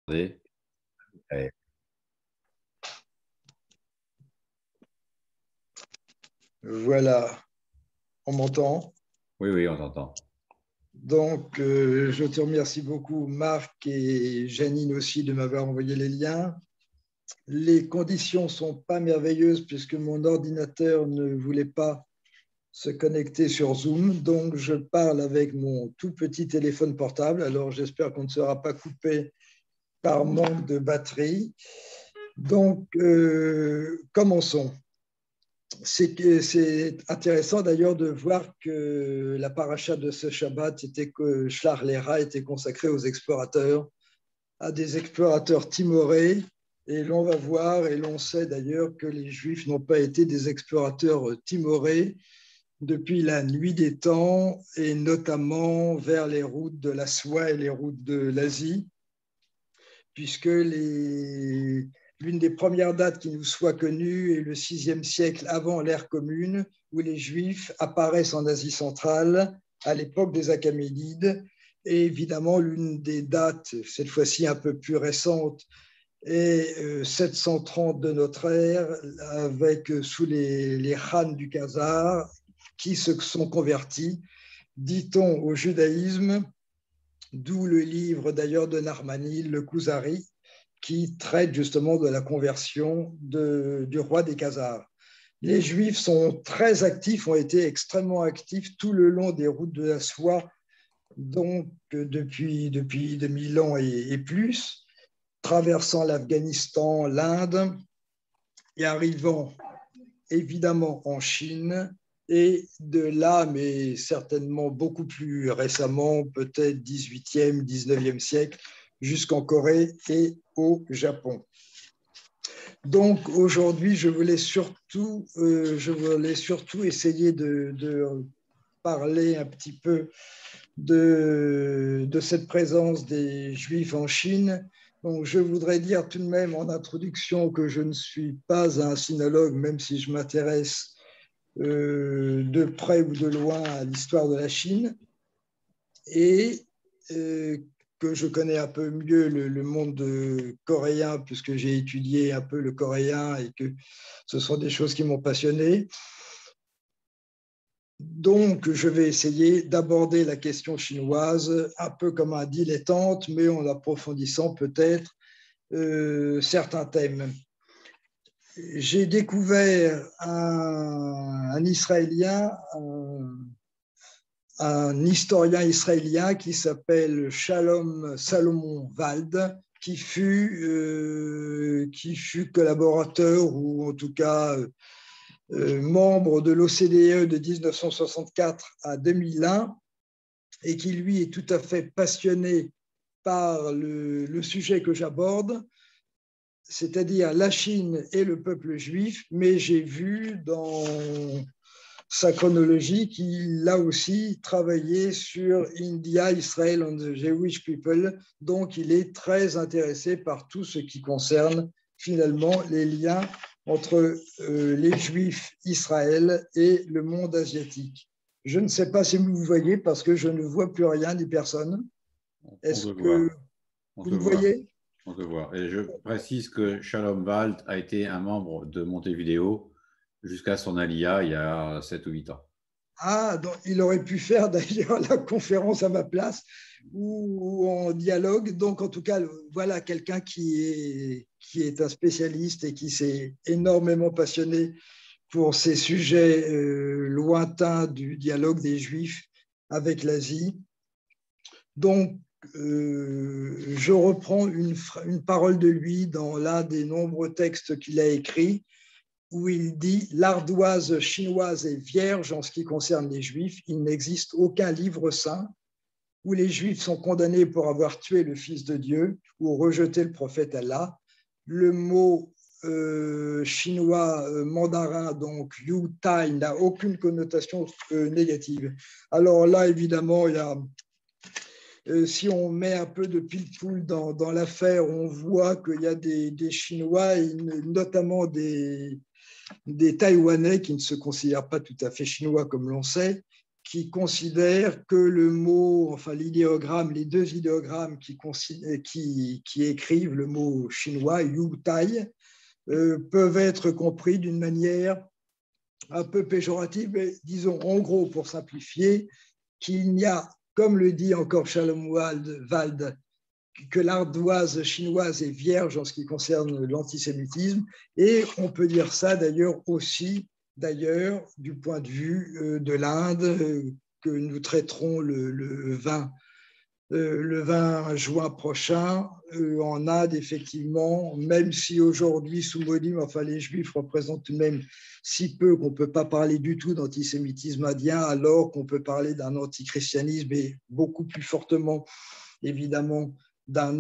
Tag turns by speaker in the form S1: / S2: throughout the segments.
S1: Ouais.
S2: Voilà, on m'entend.
S1: Oui, oui, on t'entend.
S2: Donc, je te remercie beaucoup, Marc et Janine aussi, de m'avoir envoyé les liens. Les conditions ne sont pas merveilleuses puisque mon ordinateur ne voulait pas se connecter sur Zoom. Donc, je parle avec mon tout petit téléphone portable. Alors, j'espère qu'on ne sera pas coupé par manque de batterie. Donc, commençons. C'est intéressant d'ailleurs de voir que la paracha de ce Shabbat était que Shlach Lecha était consacrée aux explorateurs, à des explorateurs timorés. Et l'on va voir, et l'on sait d'ailleurs que les Juifs n'ont pas été des explorateurs timorés depuis la nuit des temps, et notamment vers les routes de la soie et les routes de l'Asie, puisque l'une des premières dates qui nous soit connue est le VIe siècle avant l'ère commune, où les Juifs apparaissent en Asie centrale à l'époque des Achéménides. Et évidemment, l'une des dates, cette fois-ci un peu plus récente, est 730 de notre ère, avec sous les Khans du Khazar, qui se sont convertis, dit-on, au judaïsme, d'où le livre d'ailleurs de Narmanil, le Kuzari, qui traite justement de la conversion du roi des Khazars. Les Juifs sont très actifs, ont été extrêmement actifs tout le long des routes de la soie, donc depuis 2000 ans et plus, traversant l'Afghanistan, l'Inde et arrivant évidemment en Chine, et de là, mais certainement beaucoup plus récemment, peut-être 18e, 19e siècle, jusqu'en Corée et au Japon. Donc aujourd'hui, je voulais surtout essayer de parler un petit peu de cette présence des Juifs en Chine. Donc je voudrais dire tout de même en introduction que je ne suis pas un sinologue, même si je m'intéresse de près ou de loin à l'histoire de la Chine, et que je connais un peu mieux le monde coréen, puisque j'ai étudié un peu le coréen et que ce sont des choses qui m'ont passionné. Donc, je vais essayer d'aborder la question chinoise un peu comme un dilettante, mais en approfondissant peut-être certains thèmes. J'ai découvert un Israélien, un historien israélien qui s'appelle Shalom Salomon Wald, qui fut collaborateur ou en tout cas membre de l'OCDE de 1964 à 2001 et qui lui est tout à fait passionné par le sujet que j'aborde, c'est-à-dire la Chine et le peuple juif, mais j'ai vu dans sa chronologie qu'il a aussi travaillé sur India, Israel and the Jewish people, donc il est très intéressé par tout ce qui concerne finalement les liens entre les Juifs, Israël et le monde asiatique. Je ne sais pas si vous voyez parce que je ne vois plus rien ni personne.
S1: On
S2: Est-ce
S1: te
S2: que
S1: voit. On
S2: vous
S1: te
S2: me
S1: voit.
S2: voyez?
S1: On te voit. Et je précise que Shalom Balt a été un membre de Montevideo jusqu'à son alia il y a 7 ou 8 ans.
S2: Ah, donc il aurait pu faire d'ailleurs la conférence à ma place ou en dialogue. Donc, en tout cas, voilà quelqu'un qui est un spécialiste et qui s'est énormément passionné pour ces sujets lointains du dialogue des Juifs avec l'Asie. Donc, je reprends une parole de lui dans l'un des nombreux textes qu'il a écrits, où il dit « L'ardoise chinoise est vierge en ce qui concerne les Juifs. Il n'existe aucun livre saint où les Juifs sont condamnés pour avoir tué le Fils de Dieu ou rejeté le prophète Allah. Le mot chinois mandarin, donc Yu Tai, n'a aucune connotation négative. » Alors là, évidemment, il y a si on met un peu de pile-poule dans l'affaire, on voit qu'il y a des Chinois, et notamment des Taïwanais qui ne se considèrent pas tout à fait chinois comme l'on sait, qui considère que le mot, enfin l'idéogramme, les deux idéogrammes qui écrivent le mot chinois, Yu Tai, peuvent être compris d'une manière un peu péjorative, mais disons en gros, pour simplifier, qu'il n'y a, comme le dit encore Shalom Wald, que l'ardoise chinoise est vierge en ce qui concerne l'antisémitisme, et on peut dire ça d'ailleurs aussi, du point de vue de l'Inde, que nous traiterons le 20 juin prochain, en Inde, effectivement, même si aujourd'hui, sous Modim, enfin, les Juifs représentent tout de même si peu qu'on ne peut pas parler du tout d'antisémitisme indien, alors qu'on peut parler d'un antichristianisme et beaucoup plus fortement, évidemment, d'un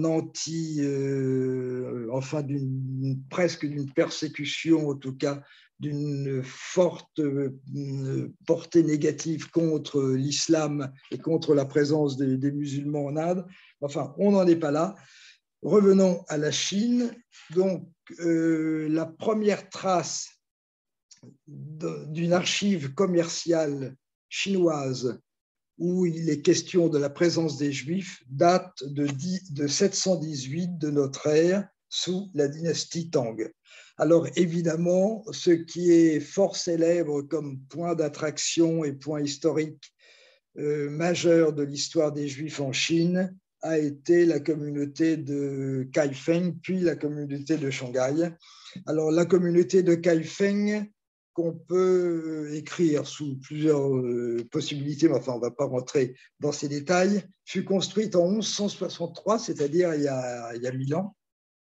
S2: presque d'une persécution, en tout cas, d'une forte portée négative contre l'islam et contre la présence des musulmans en Inde. Enfin, on n'en est pas là. Revenons à la Chine. Donc, la première trace d'une archive commerciale chinoise où il est question de la présence des Juifs date de 718 de notre ère, sous la dynastie Tang. Alors évidemment, ce qui est fort célèbre comme point d'attraction et point historique majeur de l'histoire des Juifs en Chine a été la communauté de Kaifeng, puis la communauté de Shanghai. Alors la communauté de Kaifeng, qu'on peut écrire sous plusieurs possibilités, mais enfin, on ne va pas rentrer dans ces détails, fut construite en 1163, c'est-à-dire il y a 1000 ans.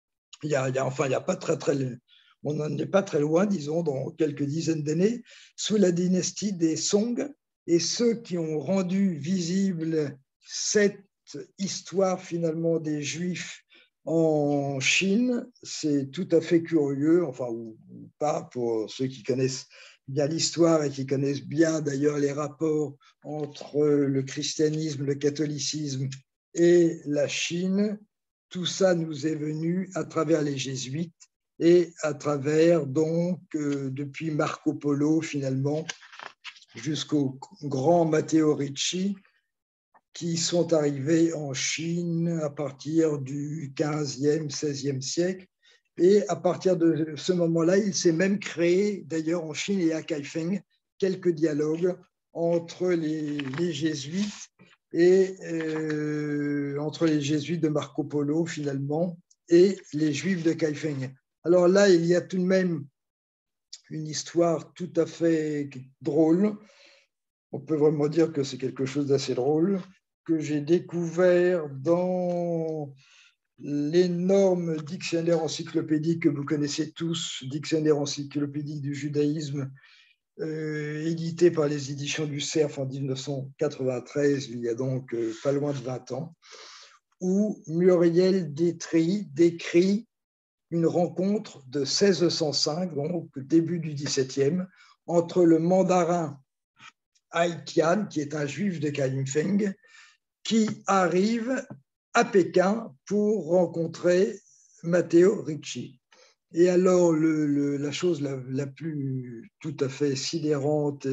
S2: On n'en est pas très loin, disons, dans quelques dizaines d'années, sous la dynastie des Song. Et ceux qui ont rendu visible cette histoire, finalement, des Juifs en Chine, c'est tout à fait curieux, enfin, ou pas, pour ceux qui connaissent bien l'histoire et qui connaissent bien d'ailleurs les rapports entre le christianisme, le catholicisme et la Chine. Tout ça nous est venu à travers les jésuites et à travers, donc, depuis Marco Polo, finalement, jusqu'au grand Matteo Ricci, qui sont arrivés en Chine à partir du 15e, 16e siècle. Et à partir de ce moment-là, il s'est même créé, d'ailleurs en Chine et à Kaifeng, quelques dialogues entre les jésuites et entre les jésuites de Marco Polo, finalement, et les juifs de Kaifeng. Alors là, il y a tout de même une histoire tout à fait drôle. On peut vraiment dire que c'est quelque chose d'assez drôle, que j'ai découvert dans l'énorme dictionnaire encyclopédique que vous connaissez tous, dictionnaire encyclopédique du judaïsme, édité par les éditions du Cerf en 1993, il y a donc pas loin de 20 ans, où Muriel Détry décrit une rencontre de 1605, donc début du XVIIe, entre le mandarin Hai Tian, qui est un juif de Kaifeng, qui arrive à Pékin pour rencontrer Matteo Ricci. Et alors, la chose la plus tout à fait sidérante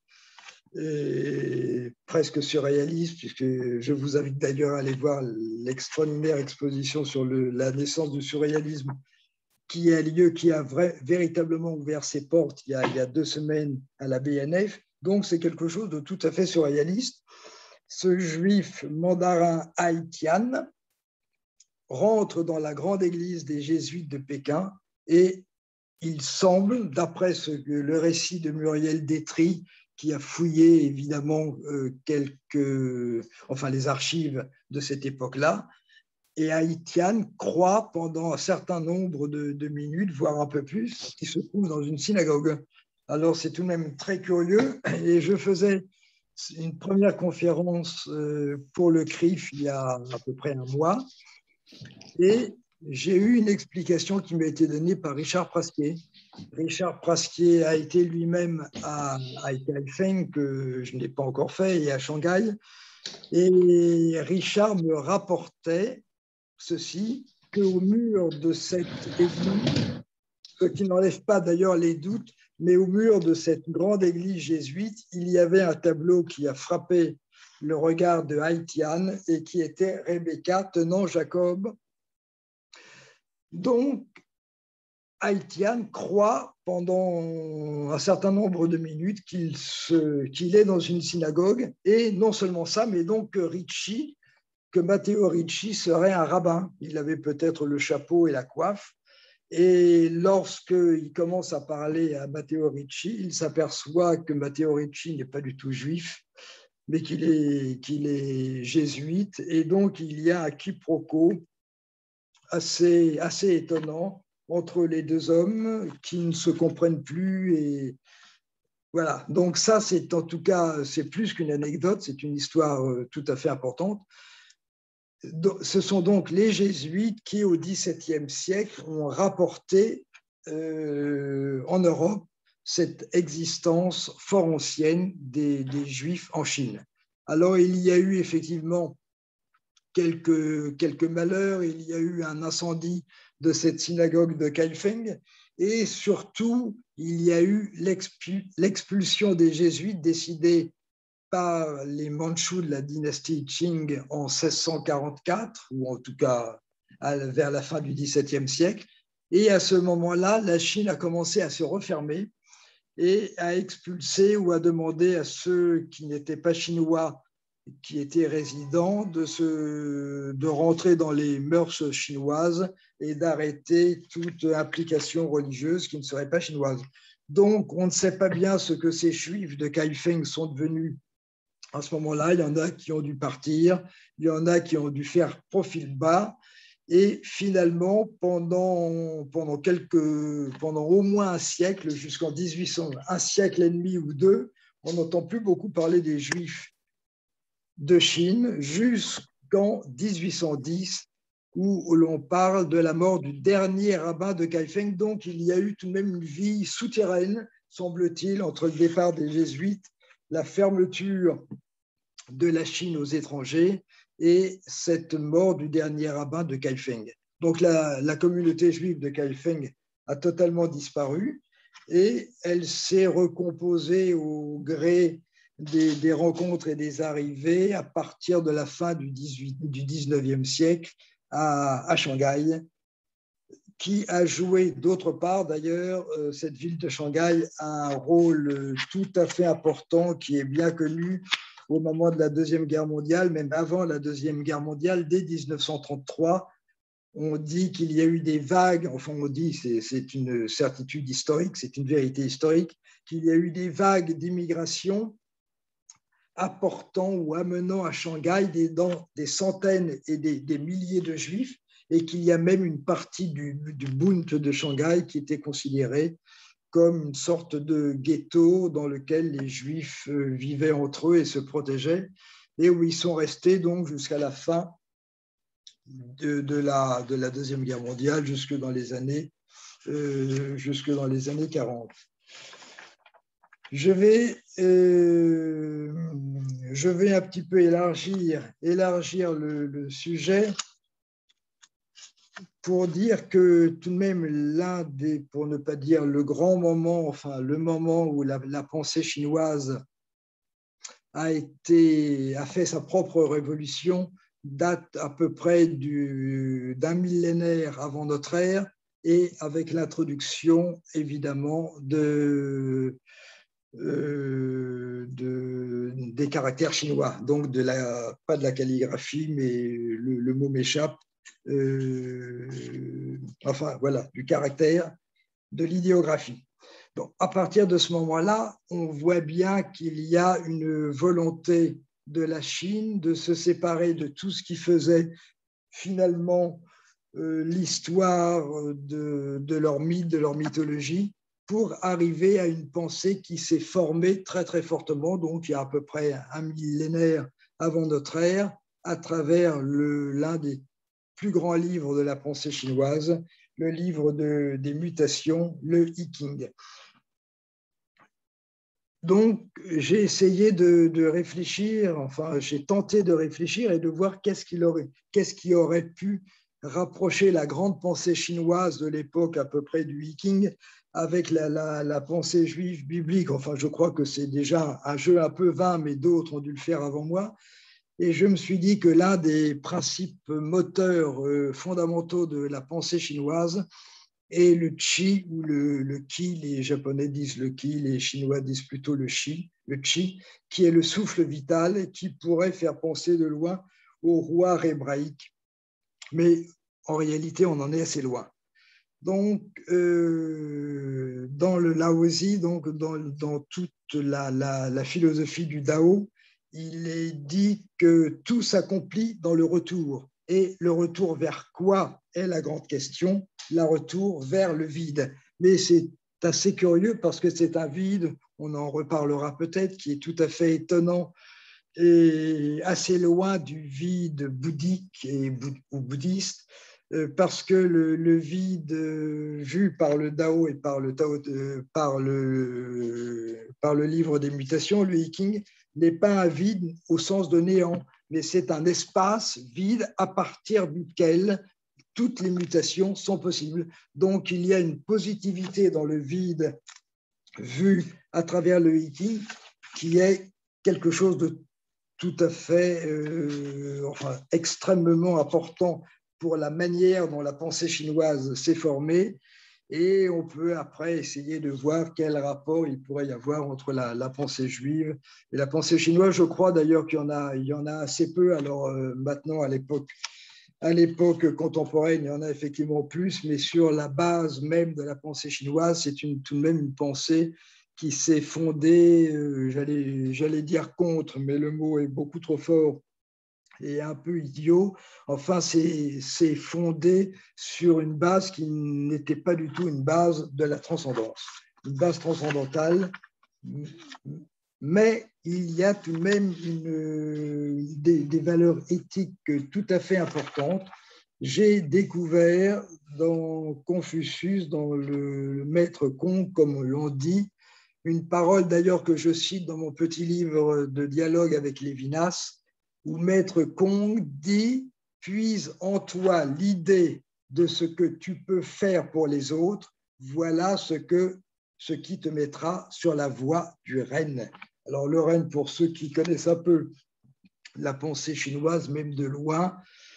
S2: et presque surréaliste, puisque je vous invite d'ailleurs à aller voir l'extraordinaire exposition sur la naissance du surréalisme qui a lieu, qui a véritablement ouvert ses portes il y a 2 semaines à la BNF. Donc, c'est quelque chose de tout à fait surréaliste. Ce juif mandarin Hai Tian rentre dans la grande église des jésuites de Pékin et il semble, d'après le récit de Muriel Détry, qui a fouillé évidemment les archives de cette époque-là, et Hai Tian croit pendant un certain nombre de minutes, voire un peu plus, qu'il se trouve dans une synagogue. Alors c'est tout de même très curieux, et je faisais une première conférence pour le CRIF il y a à peu près un mois, et j'ai eu une explication qui m'a été donnée par Richard Prasquier. Richard Prasquier a été lui-même à Kaifeng, que je n'ai pas encore fait, et à Shanghai. Et Richard me rapportait ceci, qu'au mur de cette église ce qui n'enlève pas d'ailleurs les doutes, mais au mur de cette grande église jésuite, il y avait un tableau qui a frappé le regard de Haïtian et qui était Rebecca tenant Jacob. Donc, Haïtian croit pendant un certain nombre de minutes qu'il est dans une synagogue, et non seulement ça, mais donc que Matteo Ricci serait un rabbin. Il avait peut-être le chapeau et la coiffe, et lorsqu'il commence à parler à Matteo Ricci, il s'aperçoit que Matteo Ricci n'est pas du tout juif, mais qu'il est jésuite, et donc il y a un quiproquo assez étonnant entre les deux hommes qui ne se comprennent plus. Et voilà, donc ça, c'est en tout cas, c'est plus qu'une anecdote, c'est une histoire tout à fait importante. Ce sont donc les jésuites qui, au XVIIe siècle, ont rapporté en Europe cette existence fort ancienne des Juifs en Chine. Alors, il y a eu effectivement quelques malheurs, il y a eu un incendie de cette synagogue de Kaifeng, et surtout, il y a eu l'expulsion des jésuites décidée par les Mandchous de la dynastie Qing en 1644, ou en tout cas vers la fin du XVIIe siècle. Et à ce moment-là, la Chine a commencé à se refermer et à expulser ou à demander à ceux qui n'étaient pas chinois, qui étaient résidents, de rentrer dans les mœurs chinoises et d'arrêter toute implication religieuse qui ne serait pas chinoise. Donc, on ne sait pas bien ce que ces juifs de Kaifeng sont devenus à ce moment-là. Il y en a qui ont dû partir, il y en a qui ont dû faire profil bas, et finalement, pendant au moins un siècle, jusqu'en 1800, un siècle et demi ou deux, on n'entend plus beaucoup parler des Juifs de Chine, jusqu'en 1810, où l'on parle de la mort du dernier rabbin de Kaifeng. Donc, il y a eu tout de même une vie souterraine, semble-t-il, entre le départ des jésuites, la fermeture de la Chine aux étrangers et cette mort du dernier rabbin de Kaifeng. Donc, la communauté juive de Kaifeng a totalement disparu et elle s'est recomposée au gré des rencontres et des arrivées à partir de la fin du 19e siècle à Shanghai, qui a joué d'autre part, d'ailleurs, cette ville de Shanghai a un rôle tout à fait important qui est bien connu au moment de la Deuxième Guerre mondiale, même avant la Deuxième Guerre mondiale, dès 1933. On dit qu'il y a eu des vagues, enfin on dit, c'est une certitude historique, c'est une vérité historique, qu'il y a eu des vagues d'immigration apportant ou amenant à Shanghai des centaines et des milliers de juifs, et qu'il y a même une partie du Bund de Shanghai qui était considérée comme une sorte de ghetto dans lequel les juifs vivaient entre eux et se protégeaient, et où ils sont restés donc jusqu'à la fin de la Deuxième Guerre mondiale, jusque dans les années 40. Je vais un petit peu élargir le sujet pour dire que tout de même l'un des, pour ne pas dire le grand moment, enfin le moment où la pensée chinoise a fait sa propre révolution, date à peu près d'un millénaire avant notre ère, et avec l'introduction évidemment des caractères chinois, donc pas de la calligraphie, mais le mot m'échappe, enfin voilà, du caractère, de l'idéographie. Donc, à partir de ce moment-là, on voit bien qu'il y a une volonté de la Chine de se séparer de tout ce qui faisait finalement l'histoire de leur mythe, de leur mythologie, pour arriver à une pensée qui s'est formée très très fortement, donc il y a à peu près un millénaire avant notre ère, à travers l'un des plus grands livres de la pensée chinoise, le livre des mutations, le I Ching. Donc, j'ai essayé de réfléchir, enfin, j'ai tenté de réfléchir et de voir qu'est-ce qui aurait pu rapprocher la grande pensée chinoise de l'époque à peu près du Viking avec la pensée juive biblique. Enfin, je crois que c'est déjà un jeu un peu vain, mais d'autres ont dû le faire avant moi. Et je me suis dit que l'un des principes moteurs fondamentaux de la pensée chinoise est le qi ou le qi. Les Japonais disent le qi, les Chinois disent plutôt le qi, qui est le souffle vital et qui pourrait faire penser de loin au roi hébraïque. Mais en réalité, on en est assez loin. Donc, dans le Laozi, donc dans toute la philosophie du Dao, il est dit que tout s'accomplit dans le retour. Et le retour vers quoi est la grande question? Le retour vers le vide. Mais c'est assez curieux parce que c'est un vide, on en reparlera peut-être, qui est tout à fait étonnant et assez loin du vide bouddhique ou bouddhiste, parce que le vide vu par le Dao et par le livre des mutations, le I Ching, n'est pas un vide au sens de néant, mais c'est un espace vide à partir duquel toutes les mutations sont possibles. Donc, il y a une positivité dans le vide vu à travers le I Ching qui est quelque chose de tout à fait extrêmement important pour la manière dont la pensée chinoise s'est formée. Et on peut après essayer de voir quel rapport il pourrait y avoir entre la pensée juive et la pensée chinoise. Je crois d'ailleurs qu'il y en a assez peu. Alors maintenant, à l'époque contemporaine, il y en a effectivement plus, mais sur la base même de la pensée chinoise, c'est tout de même une pensée qui s'est fondée, j'allais dire contre, mais le mot est beaucoup trop fort et un peu idiot. Enfin, c'est fondé sur une base qui n'était pas du tout une base de la transcendance, une base transcendantale, mais il y a tout de même des valeurs éthiques tout à fait importantes. J'ai découvert dans Confucius, dans le maître Kong, comme l'on dit, une parole d'ailleurs que je cite dans mon petit livre de dialogue avec Lévinas, où maître Kong dit « Puise en toi l'idée de ce que tu peux faire pour les autres, voilà ce qui te mettra sur la voie du règne. » Alors le règne, pour ceux qui connaissent un peu la pensée chinoise, même de loin,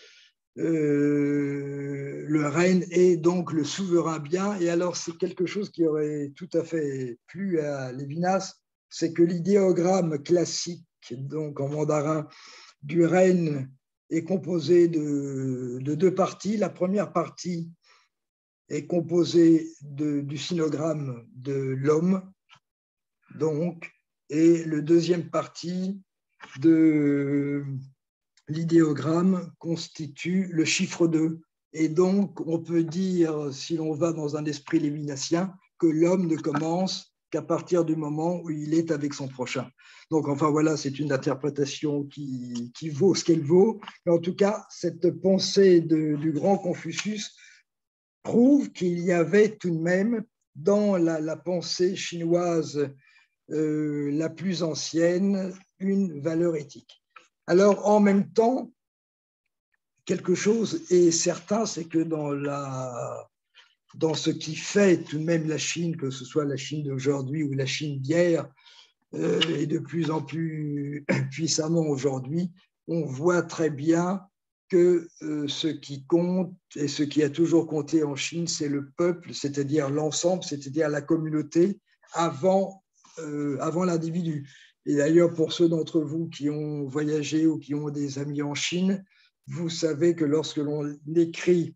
S2: le règne est donc le souverain bien. Et alors c'est quelque chose qui aurait tout à fait plu à Lévinas, c'est que l'idéogramme classique, donc en mandarin, du règne est composé de deux parties. La première partie est composée du sinogramme de l'homme, donc, et le deuxième partie de l'idéogramme constitue le chiffre 2. Et donc, on peut dire, si l'on va dans un esprit lévinacien, que l'homme ne commence qu'à partir du moment où il est avec son prochain. Donc, enfin, voilà, c'est une interprétation qui vaut ce qu'elle vaut. Mais en tout cas, cette pensée du grand Confucius prouve qu'il y avait tout de même dans la pensée chinoise la plus ancienne une valeur éthique. Alors, en même temps, quelque chose est certain, c'est que dans ce qui fait tout de même la Chine, que ce soit la Chine d'aujourd'hui ou la Chine d'hier, et de plus en plus puissamment aujourd'hui, on voit très bien que ce qui compte et ce qui a toujours compté en Chine, c'est le peuple, c'est-à-dire l'ensemble, c'est-à-dire la communauté, avant l'individu. Et d'ailleurs, pour ceux d'entre vous qui ont voyagé ou qui ont des amis en Chine, vous savez que lorsque l'on écrit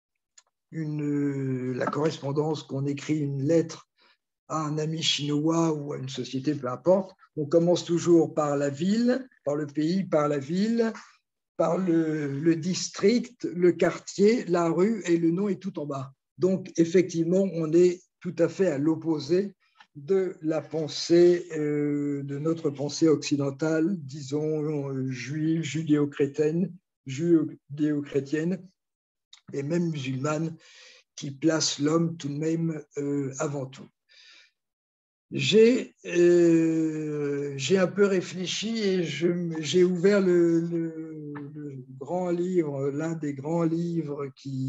S2: la correspondance, qu'on écrit une lettre à un ami chinois ou à une société, peu importe, on commence toujours par la ville, par le pays, par la ville, par le district, le quartier, la rue, et le nom est tout en bas. Donc, effectivement, on est tout à fait à l'opposé de la pensée, de notre pensée occidentale, disons juive, judéo-chrétienne, et même musulmane, qui place l'homme tout de même avant tout. J'ai un peu réfléchi et j'ai ouvert le grand livre, l'un des grands livres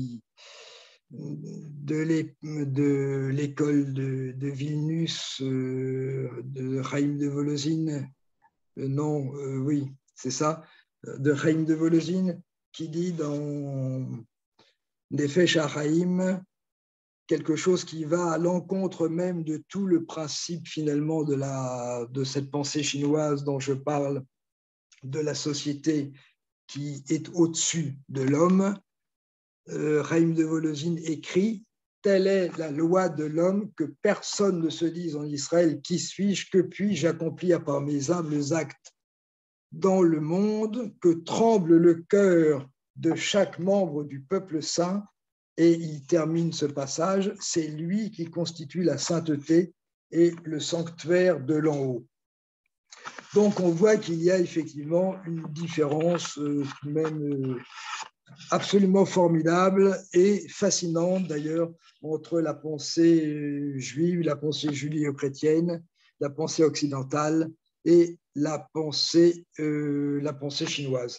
S2: de l'école de Vilnius, de Chaim de Volozhin, non, oui, c'est ça, de Chaim de Volozhin, qui dit dans Nefesh HaChaim quelque chose qui va à l'encontre même de tout le principe finalement de cette pensée chinoise dont je parle, de la société qui est au-dessus de l'homme. Chaim de Volozhin écrit « Telle est la loi de l'homme, que personne ne se dise en Israël, qui suis-je, que puis-je accomplir par mes humbles actes dans le monde, que tremble le cœur de chaque membre du peuple saint. » Et il termine ce passage, « C'est lui qui constitue la sainteté et le sanctuaire de l'en haut. » Donc on voit qu'il y a effectivement une différence même absolument formidable et fascinante d'ailleurs entre la pensée juive, la pensée judéo-chrétienne, la pensée occidentale et la pensée chinoise.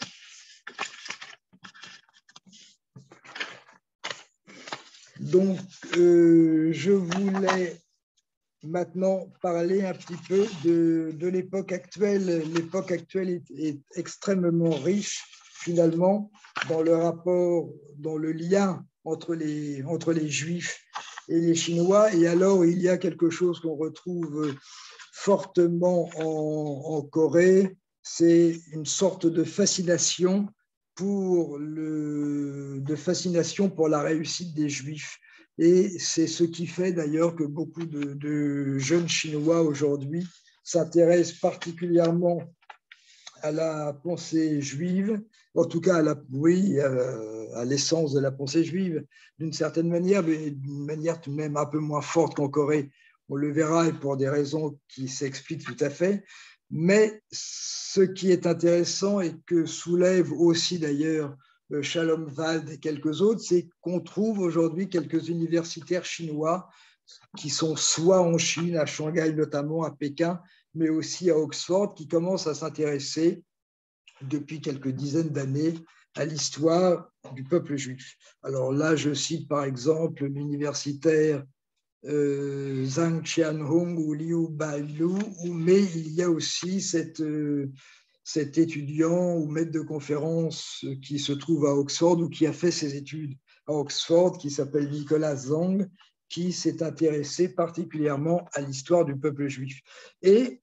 S2: Donc, je voulais maintenant parler un petit peu de l'époque actuelle. L'époque actuelle est extrêmement riche, finalement, dans le rapport, dans le lien entre les Juifs et les Chinois. Et alors, il y a quelque chose qu'on retrouve fortement en Corée, c'est une sorte de fascination pour la réussite des Juifs. Et c'est ce qui fait d'ailleurs que beaucoup de jeunes Chinois aujourd'hui s'intéressent particulièrement à la pensée juive, en tout cas à l'essence de la pensée juive, d'une certaine manière, mais d'une manière tout de même un peu moins forte qu'en Corée. On le verra et pour des raisons qui s'expliquent tout à fait. Mais ce qui est intéressant et que soulève aussi d'ailleurs Shalom Wald et quelques autres, c'est qu'on trouve aujourd'hui quelques universitaires chinois qui sont soit en Chine, à Shanghai notamment, à Pékin, mais aussi à Oxford, qui commencent à s'intéresser depuis quelques dizaines d'années à l'histoire du peuple juif. Alors là, je cite par exemple l'universitaire Zhang Qianhong ou Liu Bailu, mais il y a aussi cet étudiant ou maître de conférence qui se trouve à Oxford ou qui a fait ses études à Oxford, qui s'appelle Nicolas Zhang, qui s'est intéressé particulièrement à l'histoire du peuple juif. Et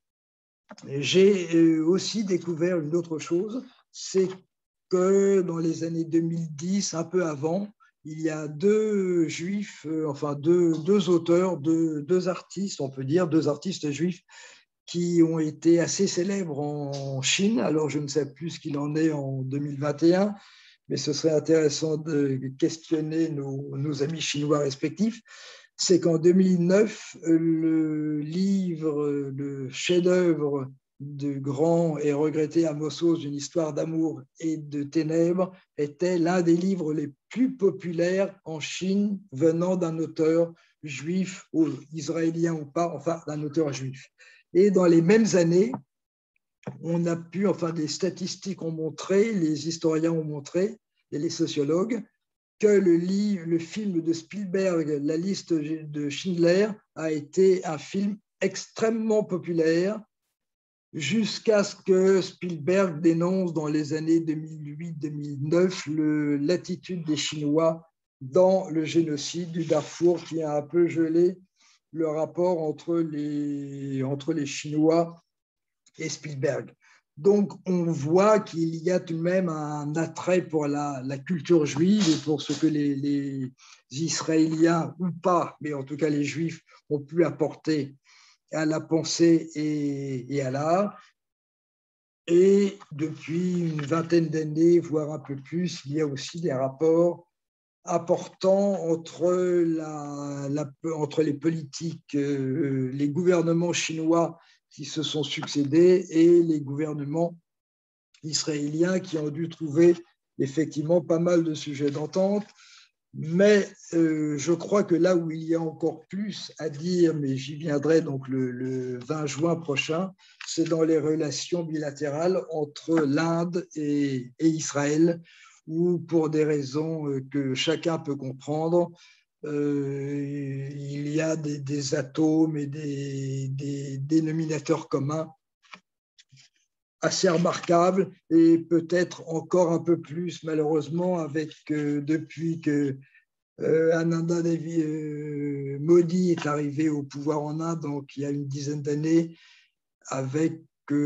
S2: j'ai aussi découvert une autre chose, c'est que dans les années 2010, un peu avant, il y a deux juifs, deux auteurs, deux artistes, on peut dire, deux artistes juifs qui ont été assez célèbres en Chine. Alors, je ne sais plus ce qu'il en est en 2021, mais ce serait intéressant de questionner nos amis chinois respectifs. C'est qu'en 2009, le livre, le chef-d'œuvre du grand et regretté Amos Oz, Une histoire d'amour et de ténèbres, était l'un des livres les plus populaires en Chine venant d'un auteur juif, ou israélien ou pas, enfin d'un auteur juif. Et dans les mêmes années, on a pu, des statistiques ont montré, les historiens ont montré, et les sociologues, que le film de Spielberg, La liste de Schindler, a été un film extrêmement populaire jusqu'à ce que Spielberg dénonce dans les années 2008-2009 l'attitude des Chinois dans le génocide du Darfour qui a un peu gelé le rapport entre les Chinois et Spielberg. Donc, on voit qu'il y a tout de même un attrait pour la culture juive et pour ce que les Israéliens, ou pas, mais en tout cas les Juifs, ont pu apporter à la pensée et à l'art. Et depuis une vingtaine d'années, voire un peu plus, il y a aussi des rapports importants entre les politiques, les gouvernements chinois qui se sont succédés et les gouvernements israéliens qui ont dû trouver effectivement pas mal de sujets d'entente. Mais je crois que là où il y a encore plus à dire, mais j'y viendrai donc le 20 juin prochain, c'est dans les relations bilatérales entre l'Inde et Israël, où pour des raisons que chacun peut comprendre, il y a des atomes et des dénominateurs communs assez remarquables, et peut-être encore un peu plus malheureusement avec depuis que Ananda Devi Modi est arrivé au pouvoir en Inde, donc il y a une dizaine d'années, avec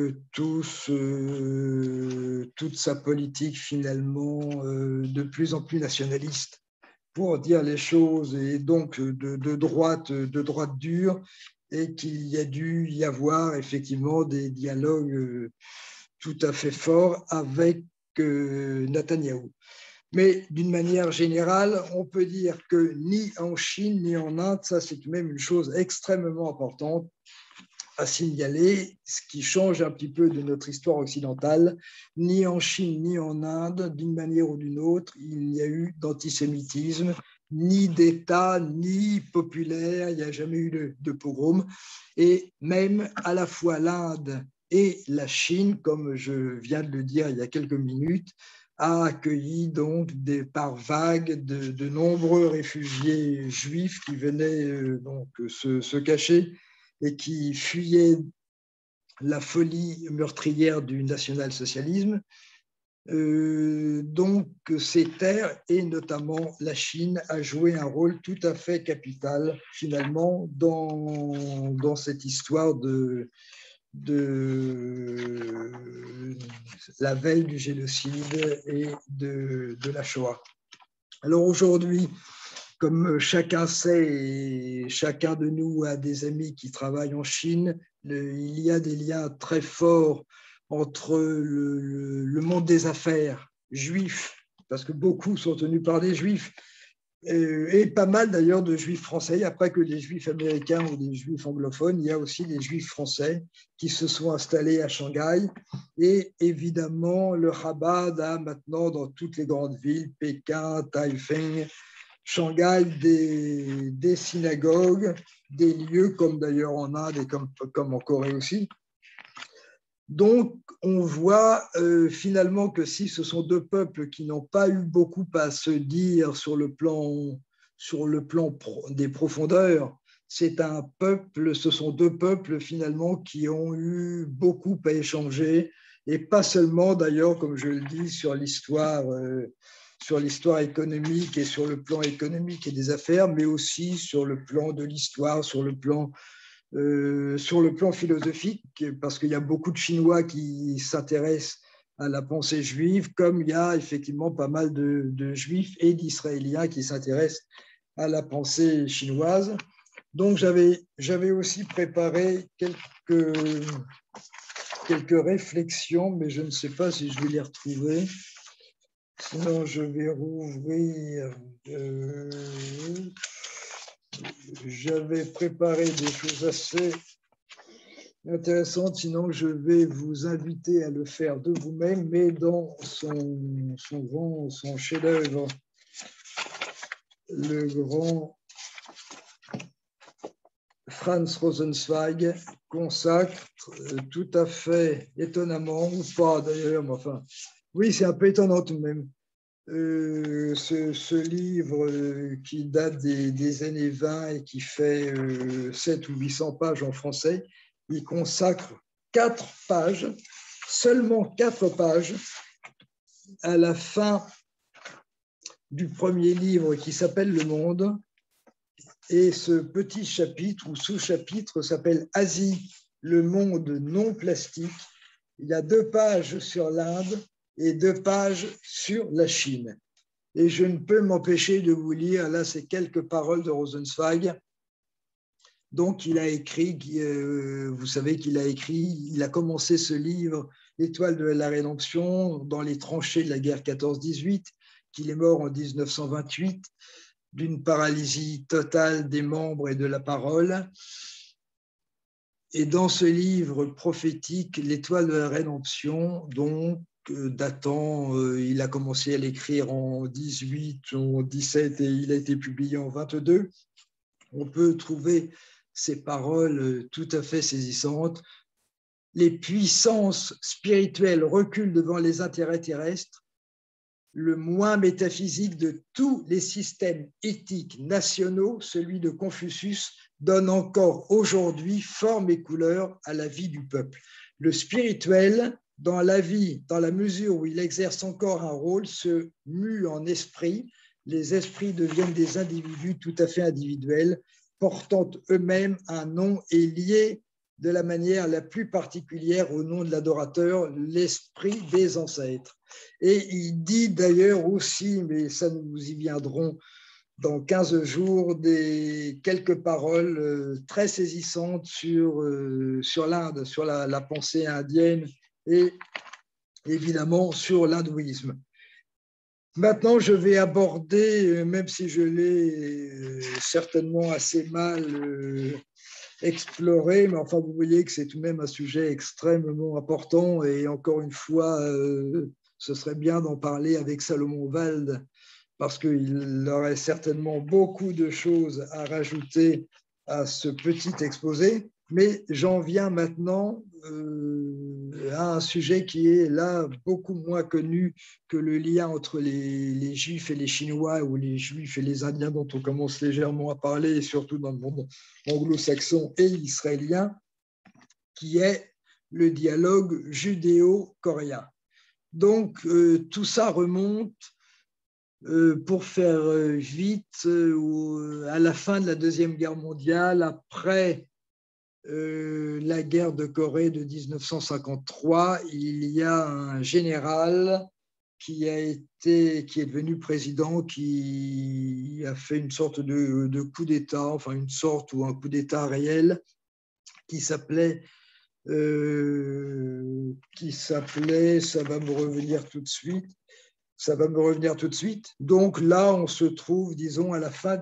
S2: toute sa politique finalement de plus en plus nationaliste, pour dire les choses, et donc de droite dure, et qu'il y a dû y avoir effectivement des dialogues tout à fait forts avec Netanyahou. Mais d'une manière générale, on peut dire que ni en Chine ni en Inde, ça c'est tout de même une chose extrêmement importante à signaler, ce qui change un petit peu de notre histoire occidentale. Ni en Chine ni en Inde, d'une manière ou d'une autre, il n'y a eu d'antisémitisme, ni d'État, ni populaire, il n'y a jamais eu de pogrom. Et même à la fois l'Inde et la Chine, comme je viens de le dire il y a quelques minutes, a accueilli donc par vagues de nombreux réfugiés juifs qui venaient donc se cacher et qui fuyaient la folie meurtrière du national-socialisme. Donc ces terres, et notamment la Chine, a joué un rôle tout à fait capital finalement dans cette histoire de la veille du génocide et de la Shoah. Alors aujourd'hui, comme chacun sait, et chacun de nous a des amis qui travaillent en Chine, il y a des liens très forts entre le monde des affaires juif, parce que beaucoup sont tenus par des juifs, et pas mal d'ailleurs de juifs français. Il n'y a pas que des juifs américains ou des juifs anglophones, il y a aussi des juifs français qui se sont installés à Shanghai. Et évidemment, le Chabad a maintenant dans toutes les grandes villes, Pékin, Taipei, Shanghai, des synagogues, des lieux comme d'ailleurs en Inde et comme en Corée aussi. Donc, on voit finalement que si ce sont deux peuples qui n'ont pas eu beaucoup à se dire sur le plan des profondeurs, ce sont deux peuples finalement qui ont eu beaucoup à échanger, et pas seulement d'ailleurs, comme je le dis, sur l'histoire économique et sur le plan économique et des affaires, mais aussi sur le plan de l'histoire, sur le plan philosophique, parce qu'il y a beaucoup de Chinois qui s'intéressent à la pensée juive, comme il y a effectivement pas mal de Juifs et d'Israéliens qui s'intéressent à la pensée chinoise. Donc j'avais aussi préparé quelques réflexions, mais je ne sais pas si je vais les retrouver. Sinon, je vais rouvrir. J'avais préparé des choses assez intéressantes, sinon je vais vous inviter à le faire de vous-même, mais dans son chef-d'œuvre, le grand Franz Rosenzweig consacre tout à fait étonnamment, ou pas d'ailleurs, mais enfin, oui, c'est un peu étonnant tout de même, ce livre qui date des années 20 et qui fait 700 ou 800 pages en français. Il consacre 4 pages, seulement 4 pages, à la fin du premier livre qui s'appelle Le Monde. Et ce petit chapitre ou sous-chapitre s'appelle Asie, le monde non plastique. Il y a 2 pages sur l'Inde et 2 pages sur la Chine. Et je ne peux m'empêcher de vous lire, là, ces quelques paroles de Rosenzweig. Donc, il a écrit, vous savez qu'il a écrit, il a commencé ce livre, L'étoile de la rédemption, dans les tranchées de la guerre 14-18, qu'il est mort en 1928, d'une paralysie totale des membres et de la parole. Et dans ce livre prophétique, L'étoile de la rédemption, donc, datant, il a commencé à l'écrire en 18, en 17 et il a été publié en 22. On peut trouver ces paroles tout à fait saisissantes. Les puissances spirituelles reculent devant les intérêts terrestres. Le moins métaphysique de tous les systèmes éthiques nationaux, celui de Confucius, donne encore aujourd'hui forme et couleur à la vie du peuple. Le spirituel, dans la vie, dans la mesure où il exerce encore un rôle, se mue en esprit. Les esprits deviennent des individus tout à fait individuels, portant eux-mêmes un nom et liés de la manière la plus particulière au nom de l'adorateur, l'esprit des ancêtres. Et il dit d'ailleurs aussi, mais ça nous y viendrons dans 15 jours, quelques paroles très saisissantes sur l'Inde, sur la pensée indienne et évidemment sur l'hindouisme. Maintenant, je vais aborder, même si je l'ai certainement assez mal exploré, mais enfin, vous voyez que c'est tout de même un sujet extrêmement important et encore une fois, ce serait bien d'en parler avec Salomon Wald parce qu'il aurait certainement beaucoup de choses à rajouter à ce petit exposé. Mais j'en viens maintenant à un sujet qui est là beaucoup moins connu que le lien entre les Juifs et les Chinois ou les Juifs et les Indiens dont on commence légèrement à parler, surtout dans le monde anglo-saxon et israélien, qui est le dialogue judéo-coréen. Donc, tout ça remonte, pour faire vite, à la fin de la Deuxième Guerre mondiale, après la guerre de Corée de 1953, il y a un général qui est devenu président, qui a fait une sorte de coup d'État, enfin une sorte ou un coup d'État réel, qui s'appelait, ça va me revenir tout de suite. Donc là, on se trouve, disons, à la fin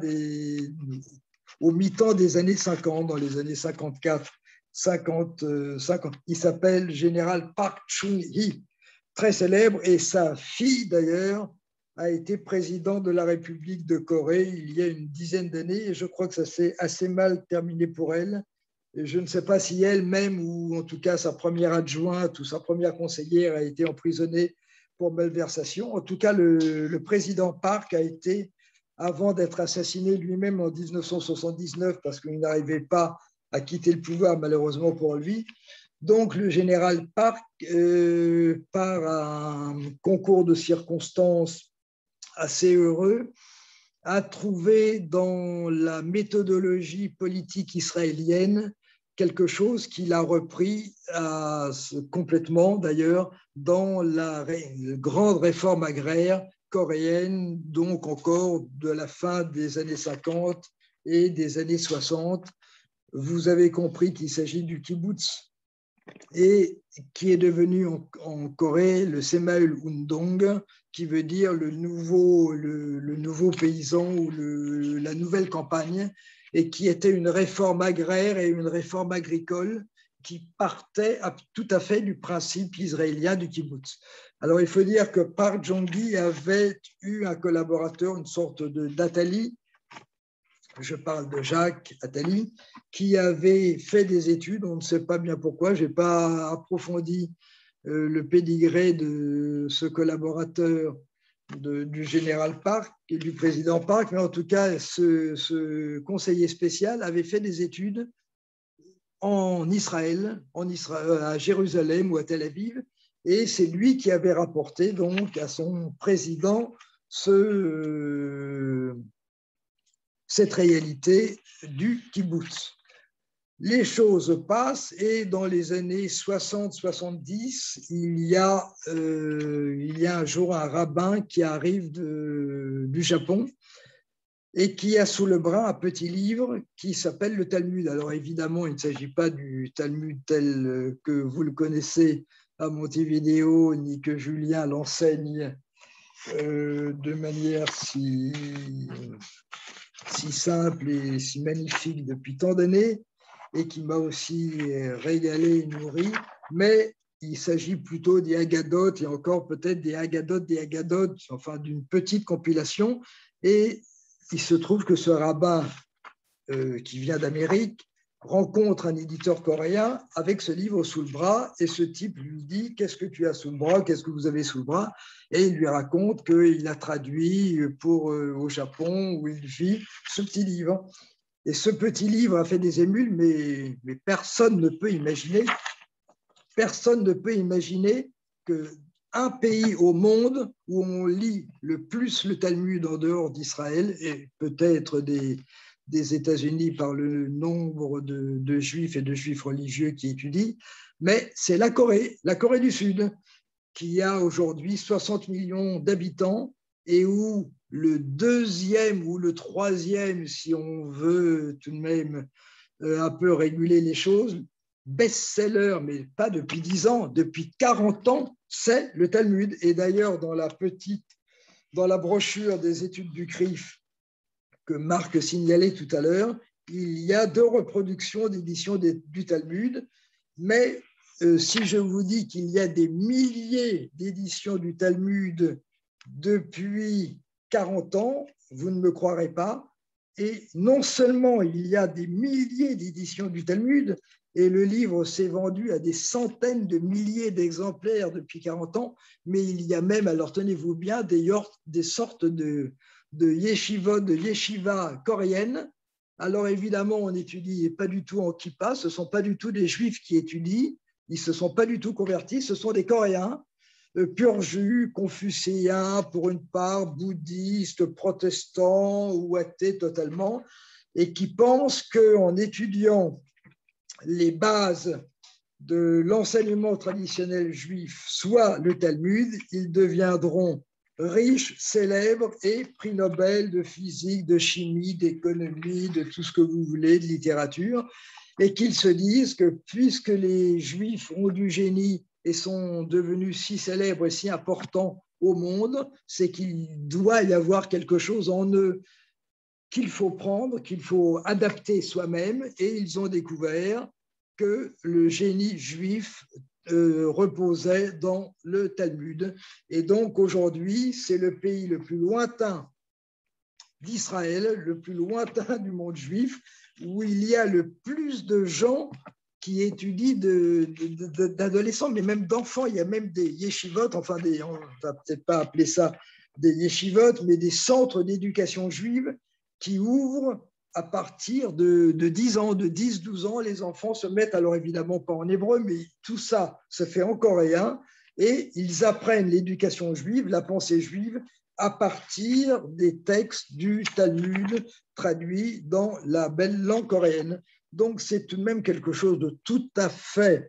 S2: au mi-temps des années 50, dans les années 54, 50. Il s'appelle général Park Chung-hee, très célèbre, et sa fille, d'ailleurs, a été président de la République de Corée il y a une dizaine d'années, et je crois que ça s'est assez mal terminé pour elle. Et je ne sais pas si elle-même, ou en tout cas sa première adjointe ou sa première conseillère, a été emprisonnée pour malversation. En tout cas, le président Park a été, avant d'être assassiné lui-même en 1979, parce qu'il n'arrivait pas à quitter le pouvoir, malheureusement pour lui. Donc, le général Park, par un concours de circonstances assez heureux, a trouvé dans la méthodologie politique israélienne quelque chose qu'il a repris complètement, d'ailleurs, dans la grande réforme agraire coréenne, donc encore de la fin des années 50 et des années 60. Vous avez compris qu'il s'agit du kibbutz, et qui est devenu en Corée le Semaul Undong, qui veut dire le nouveau paysan ou la nouvelle campagne, et qui était une réforme agraire et une réforme agricole qui partait tout à fait du principe israélien du kibbutz. Alors, il faut dire que Park Jong-hee avait eu un collaborateur, une sorte d'Attali, je parle de Jacques Attali, qui avait fait des études, on ne sait pas bien pourquoi, je n'ai pas approfondi le pédigré de ce collaborateur du général Park et du président Park, mais en tout cas, ce conseiller spécial avait fait des études en Israël, à Jérusalem ou à Tel Aviv, et c'est lui qui avait rapporté donc à son président cette réalité du kibbutz. Les choses passent et dans les années 60-70, il y a un jour un rabbin qui arrive du Japon et qui a sous le bras un petit livre qui s'appelle le Talmud. Alors évidemment, il ne s'agit pas du Talmud tel que vous le connaissez à Montevideo, ni que Julien l'enseigne de manière si simple et si magnifique depuis tant d'années, et qui m'a aussi régalé et nourri, mais il s'agit plutôt des Agadotes et encore peut-être des Agadotes, enfin d'une petite compilation. Et il se trouve que ce rabbin qui vient d'Amérique rencontre un éditeur coréen avec ce livre sous le bras et ce type lui dit « Qu'est-ce que tu as sous le bras? Qu'est-ce que vous avez sous le bras ?» Et il lui raconte qu'il a traduit au Japon où il vit ce petit livre. Et ce petit livre a fait des émules, mais personne ne peut imaginer qu'un pays au monde où on lit le plus le Talmud en dehors d'Israël et peut-être des États-Unis par le nombre de juifs et de juifs religieux qui étudient, mais c'est la Corée du Sud, qui a aujourd'hui 60 millions d'habitants et où le deuxième ou le troisième, si on veut tout de même un peu réguler les choses, best-seller, mais pas depuis 10 ans, depuis 40 ans, c'est le Talmud. Et d'ailleurs, dans la brochure des études du CRIF que Marc signalait tout à l'heure, il y a 2 reproductions d'éditions du Talmud, mais si je vous dis qu'il y a des milliers d'éditions du Talmud depuis 40 ans, vous ne me croirez pas. Et non seulement il y a des milliers d'éditions du Talmud, et le livre s'est vendu à des centaines de milliers d'exemplaires depuis 40 ans, mais il y a même, alors tenez-vous bien, des sortes de yeshivot, de yeshiva coréennes. Alors évidemment, on n'étudie pas du tout en kippa, ce ne sont pas du tout des juifs qui étudient, ils ne se sont pas du tout convertis, ce sont des Coréens, pur jus, confucéens pour une part, bouddhistes, protestants ou athées totalement, et qui pensent qu'en étudiant les bases de l'enseignement traditionnel juif, soit le Talmud, ils deviendront riches, célèbres et prix Nobel de physique, de chimie, d'économie, de tout ce que vous voulez, de littérature, et qu'ils se disent que puisque les Juifs ont du génie et sont devenus si célèbres et si importants au monde, c'est qu'il doit y avoir quelque chose en eux qu'il faut prendre, qu'il faut adapter soi-même, et ils ont découvert que le génie juif reposait dans le Talmud. Et donc aujourd'hui, c'est le pays le plus lointain d'Israël, le plus lointain du monde juif, où il y a le plus de gens qui étudient d'adolescents, mais même d'enfants. Il y a même des yeshivot, enfin on ne va peut-être pas appeler ça des yeshivot, mais des centres d'éducation juive qui ouvrent à partir de 10 ans, de 10-12 ans. Les enfants se mettent, alors évidemment pas en hébreu, mais tout ça se fait en coréen, et ils apprennent l'éducation juive, la pensée juive, à partir des textes du Talmud traduits dans la belle langue coréenne. Donc, c'est tout de même quelque chose de tout à fait,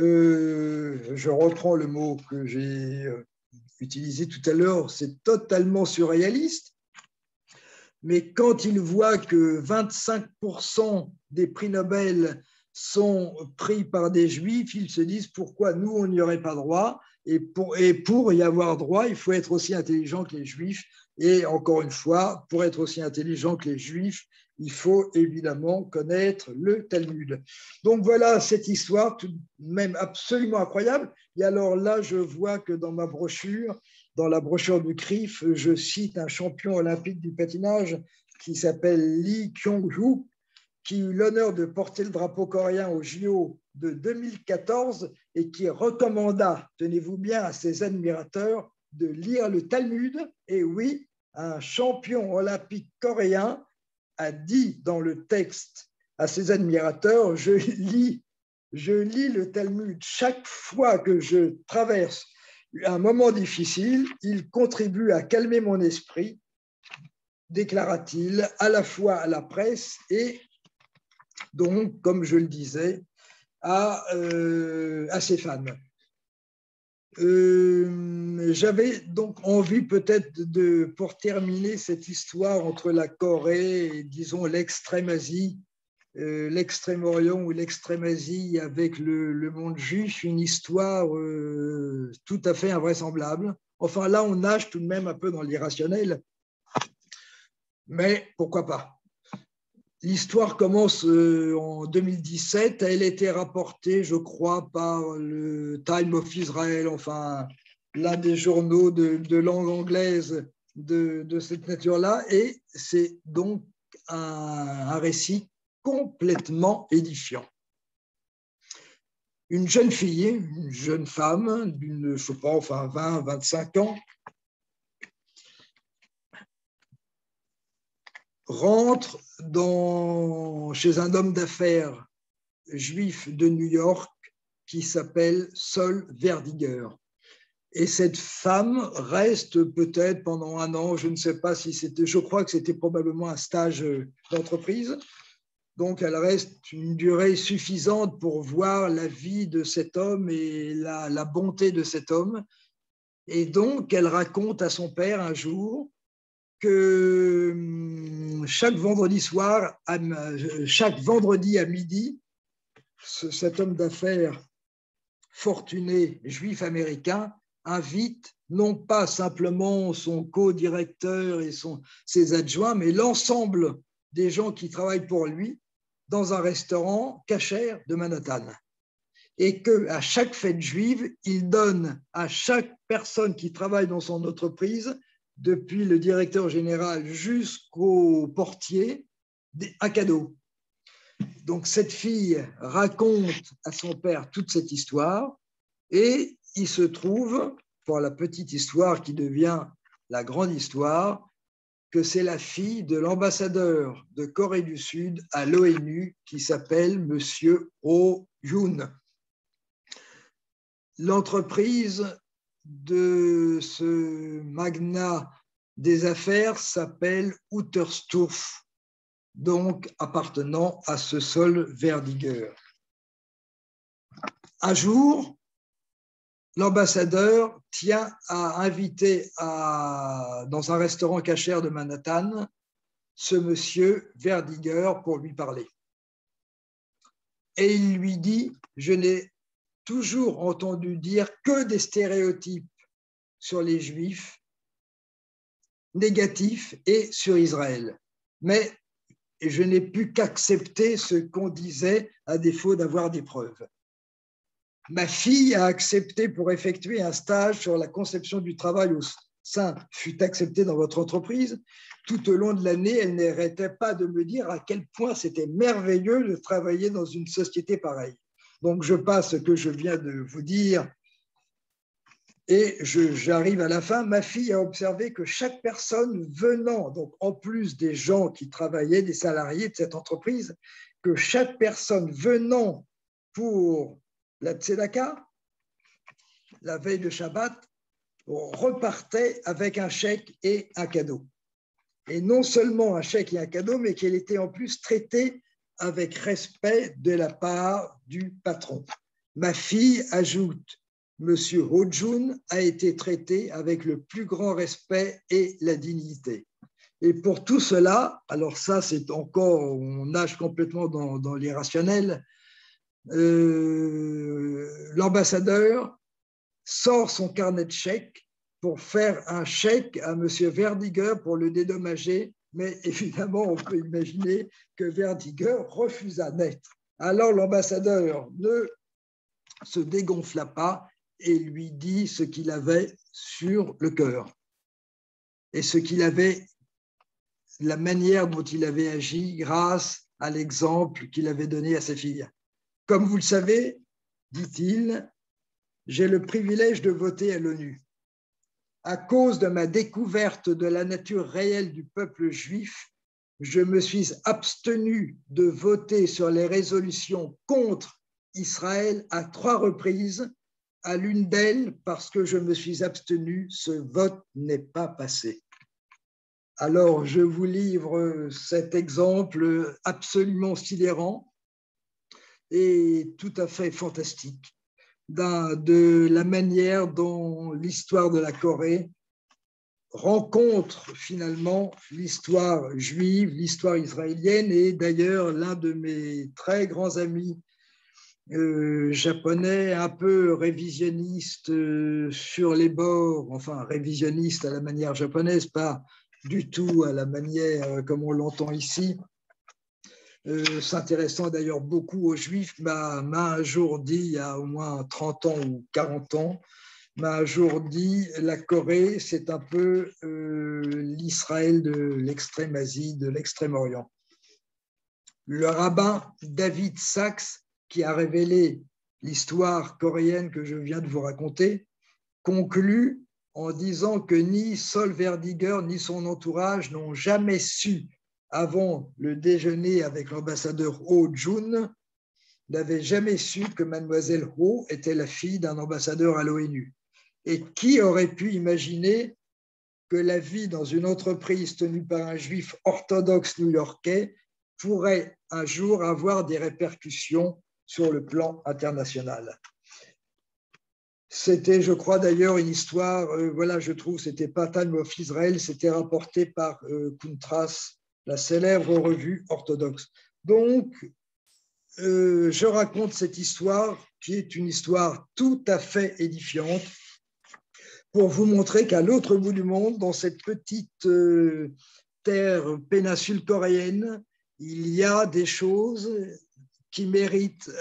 S2: je reprends le mot que j'ai utilisé tout à l'heure, c'est totalement surréaliste. Mais quand ils voient que 25% des prix Nobel sont pris par des juifs, ils se disent pourquoi nous, on n'y aurait pas droit. Et pour y avoir droit, il faut être aussi intelligent que les juifs. Et encore une fois, pour être aussi intelligent que les juifs, il faut évidemment connaître le Talmud. Donc voilà cette histoire tout de même absolument incroyable. Et alors là, je vois que dans ma brochure, dans la brochure du CRIF, je cite un champion olympique du patinage qui s'appelle Lee Kyung-joo, qui eut l'honneur de porter le drapeau coréen au JO de 2014 et qui recommanda, tenez-vous bien, à ses admirateurs de lire le Talmud. Et oui, un champion olympique coréen a dit dans le texte à ses admirateurs, je lis le Talmud chaque fois que je traverse un moment difficile, il contribue à calmer mon esprit, déclara-t-il, à la fois à la presse et donc, comme je le disais, à ses fans. J'avais donc envie peut-être pour terminer cette histoire entre la Corée et, disons, l'extrême-Asie, l'extrême-orient ou l'extrême-Asie avec le monde juif, une histoire tout à fait invraisemblable. Enfin, là, on nage tout de même un peu dans l'irrationnel, mais pourquoi pas. L'histoire commence en 2017. Elle a été rapportée, je crois, par le Time of Israel, enfin, l'un des journaux de langue anglaise de cette nature-là. Et c'est donc un récit complètement édifiant. Une jeune fille, une jeune femme d'une, je sais pas, enfin 20, 25 ans, rentre chez un homme d'affaires juif de New York qui s'appelle Sol Verdiger. Et cette femme reste peut-être pendant un an, je ne sais pas si c'était, je crois que c'était probablement un stage d'entreprise. Donc, elle reste une durée suffisante pour voir la vie de cet homme et la bonté de cet homme. Et donc, elle raconte à son père un jour que chaque vendredi à midi, cet homme d'affaires fortuné juif américain invite non pas simplement son co-directeur et ses adjoints, mais l'ensemble des gens qui travaillent pour lui dans un restaurant kasher de Manhattan. Et qu'à chaque fête juive, il donne à chaque personne qui travaille dans son entreprise, depuis le directeur général jusqu'au portier, un cadeau. Donc cette fille raconte à son père toute cette histoire et il se trouve, pour la petite histoire qui devient la grande histoire, que c'est la fille de l'ambassadeur de Corée du Sud à l'ONU qui s'appelle Monsieur Oh Yoon. L'entreprise de ce magnat des affaires s'appelle Uttersturf, donc appartenant à ce Sol Verdiger. Un jour, l'ambassadeur tient à inviter dans un restaurant kasher de Manhattan ce monsieur Verdiger pour lui parler. Et il lui dit, je n'ai toujours entendu dire que des stéréotypes sur les Juifs, négatifs, et sur Israël. Mais je n'ai pu qu'accepter ce qu'on disait à défaut d'avoir des preuves. Ma fille a accepté pour effectuer un stage sur la conception du travail au sein, fut acceptée dans votre entreprise. Tout au long de l'année, elle n'arrêtait pas de me dire à quel point c'était merveilleux de travailler dans une société pareille. Donc, je passe ce que je viens de vous dire et j'arrive à la fin. Ma fille a observé que chaque personne venant, donc en plus des gens qui travaillaient, des salariés de cette entreprise, que chaque personne venant pour la tzedaka, la veille de Shabbat, repartait avec un chèque et un cadeau. Et non seulement un chèque et un cadeau, mais qu'elle était en plus traitée avec respect de la part du patron. Ma fille ajoute, Monsieur Ho-Jun a été traité avec le plus grand respect et la dignité. Et pour tout cela, alors ça c'est encore, on nage complètement dans l'irrationnel, l'ambassadeur sort son carnet de chèques pour faire un chèque à M. Verdiger pour le dédommager, mais évidemment, on peut imaginer que Verdiger refusa net. Alors l'ambassadeur ne se dégonfla pas et lui dit ce qu'il avait sur le cœur et ce qu'il avait, la manière dont il avait agi grâce à l'exemple qu'il avait donné à sa fille. Comme vous le savez, dit-il, j'ai le privilège de voter à l'ONU. À cause de ma découverte de la nature réelle du peuple juif, je me suis abstenu de voter sur les résolutions contre Israël à 3 reprises. À l'une d'elles, parce que je me suis abstenu, ce vote n'est pas passé. Alors, je vous livre cet exemple absolument sidérant et tout à fait fantastique de la manière dont l'histoire de la Corée rencontre finalement l'histoire juive, l'histoire israélienne. Et d'ailleurs, l'un de mes très grands amis japonais, un peu révisionniste sur les bords, enfin révisionniste à la manière japonaise, pas du tout à la manière comme on l'entend ici, s'intéressant d'ailleurs beaucoup aux Juifs, m'a un jour dit, il y a au moins 30 ans ou 40 ans, m'a un jour dit, la Corée, c'est un peu l'Israël de l'extrême-Asie, de l'extrême-orient. Le rabbin David Sachs, qui a révélé l'histoire coréenne que je viens de vous raconter, conclut en disant que ni Sol Verdiger ni son entourage n'ont jamais su, avant le déjeuner avec l'ambassadeur Ho Jun, n'avaient jamais su que mademoiselle Ho était la fille d'un ambassadeur à l'ONU. Et qui aurait pu imaginer que la vie dans une entreprise tenue par un juif orthodoxe new-yorkais pourrait un jour avoir des répercussions sur le plan international. C'était, je crois d'ailleurs, une histoire, voilà, je trouve, c'était pas Time of Israel, c'était rapporté par Kuntras, la célèbre revue orthodoxe. Donc, je raconte cette histoire qui est une histoire tout à fait édifiante pour vous montrer qu'à l'autre bout du monde, dans cette petite terre péninsule coréenne, il y a des choses qui méritent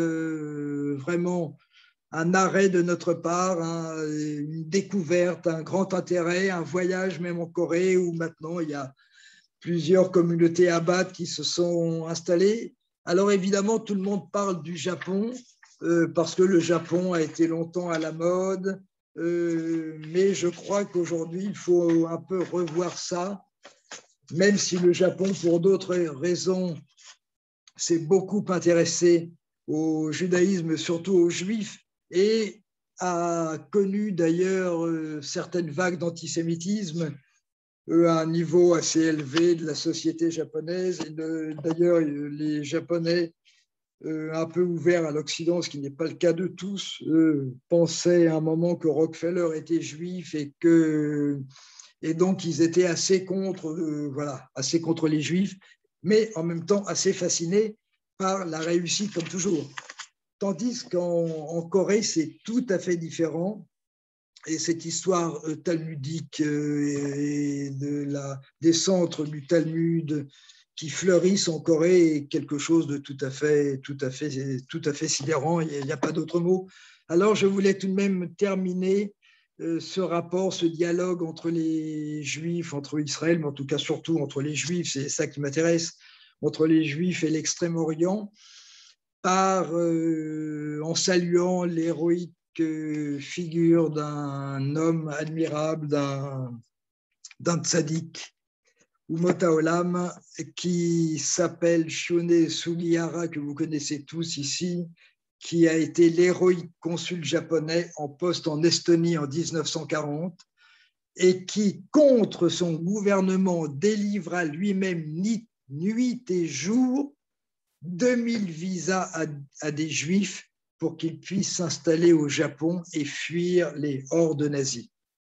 S2: vraiment un arrêt de notre part, une découverte, un grand intérêt, un voyage même en Corée où maintenant il y a plusieurs communautés abad qui se sont installées. Alors évidemment, tout le monde parle du Japon parce que le Japon a été longtemps à la mode, mais je crois qu'aujourd'hui, il faut un peu revoir ça, même si le Japon, pour d'autres raisons, s'est beaucoup intéressé au judaïsme, surtout aux juifs, et a connu d'ailleurs certaines vagues d'antisémitisme à un niveau assez élevé de la société japonaise. Et d'ailleurs, les Japonais, un peu ouverts à l'Occident, ce qui n'est pas le cas de tous, pensaient à un moment que Rockefeller était juif et donc ils étaient assez contre, assez contre les juifs, mais en même temps assez fascinés par la réussite comme toujours. Tandis qu'en Corée, c'est tout à fait différent. Et cette histoire talmudique et des centres du Talmud qui fleurissent en Corée est quelque chose de tout à fait sidérant. Il n'y a pas d'autre mot. Alors, je voulais tout de même terminer ce rapport, ce dialogue entre les Juifs, entre Israël, mais en tout cas surtout entre les Juifs, c'est ça qui m'intéresse, entre les Juifs et l'Extrême-Orient, en saluant l'héroïque figure d'un homme admirable, d'un tzaddik, Umota Olam, qui s'appelle Shione Sugihara, que vous connaissez tous ici, qui a été l'héroïque consul japonais en poste en Estonie en 1940 et qui, contre son gouvernement, délivra lui-même nuit et jour 2000 visas à des Juifs pour qu'ils puissent s'installer au Japon et fuir les hordes nazies.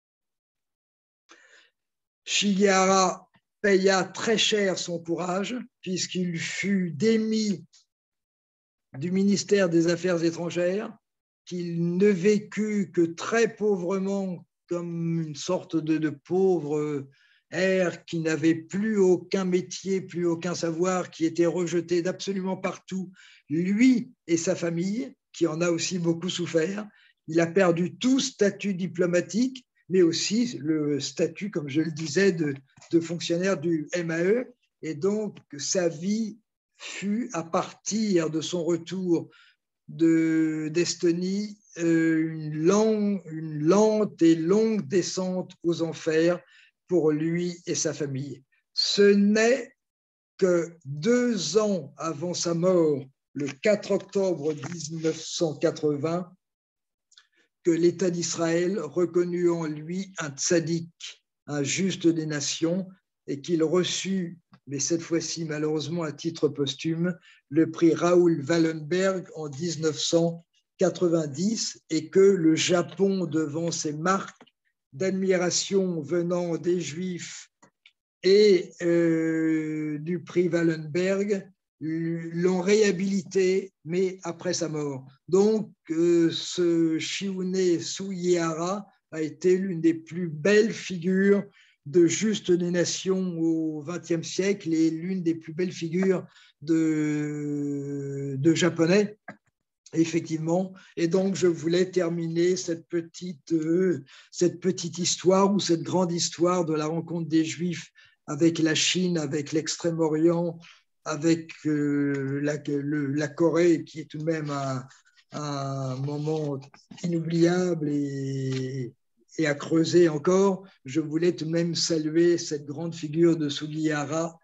S2: Sugihara paya très cher son courage puisqu'il fut démis du ministère des Affaires étrangères, qu'il ne vécut que très pauvrement comme une sorte de pauvre qui n'avait plus aucun métier, plus aucun savoir, qui était rejeté d'absolument partout, lui et sa famille, qui en a aussi beaucoup souffert. Il a perdu tout statut diplomatique, mais aussi le statut, comme je le disais, de fonctionnaire du MAE. Et donc, sa vie fut, à partir de son retour d'Estonie, une lente et longue descente aux enfers pour lui et sa famille. Ce n'est que 2 ans avant sa mort, le 4 octobre 1980, que l'État d'Israël reconnut en lui un tzaddik, un juste des nations, et qu'il reçut, mais cette fois-ci malheureusement à titre posthume, le prix Raoul Wallenberg en 1990, et que le Japon, devant ses marques d'admiration venant des Juifs et du prix Wallenberg, l'ont réhabilité, mais après sa mort. Donc, ce Shione Sugihara a été l'une des plus belles figures de Juste des Nations au XXe siècle et l'une des plus belles figures de japonais, effectivement. Et donc, je voulais terminer cette petite histoire ou cette grande histoire de la rencontre des Juifs avec la Chine, avec l'Extrême-Orient, avec la Corée, qui est tout de même un moment inoubliable et à creuser encore. Je voulais tout de même saluer cette grande figure de Sugihara,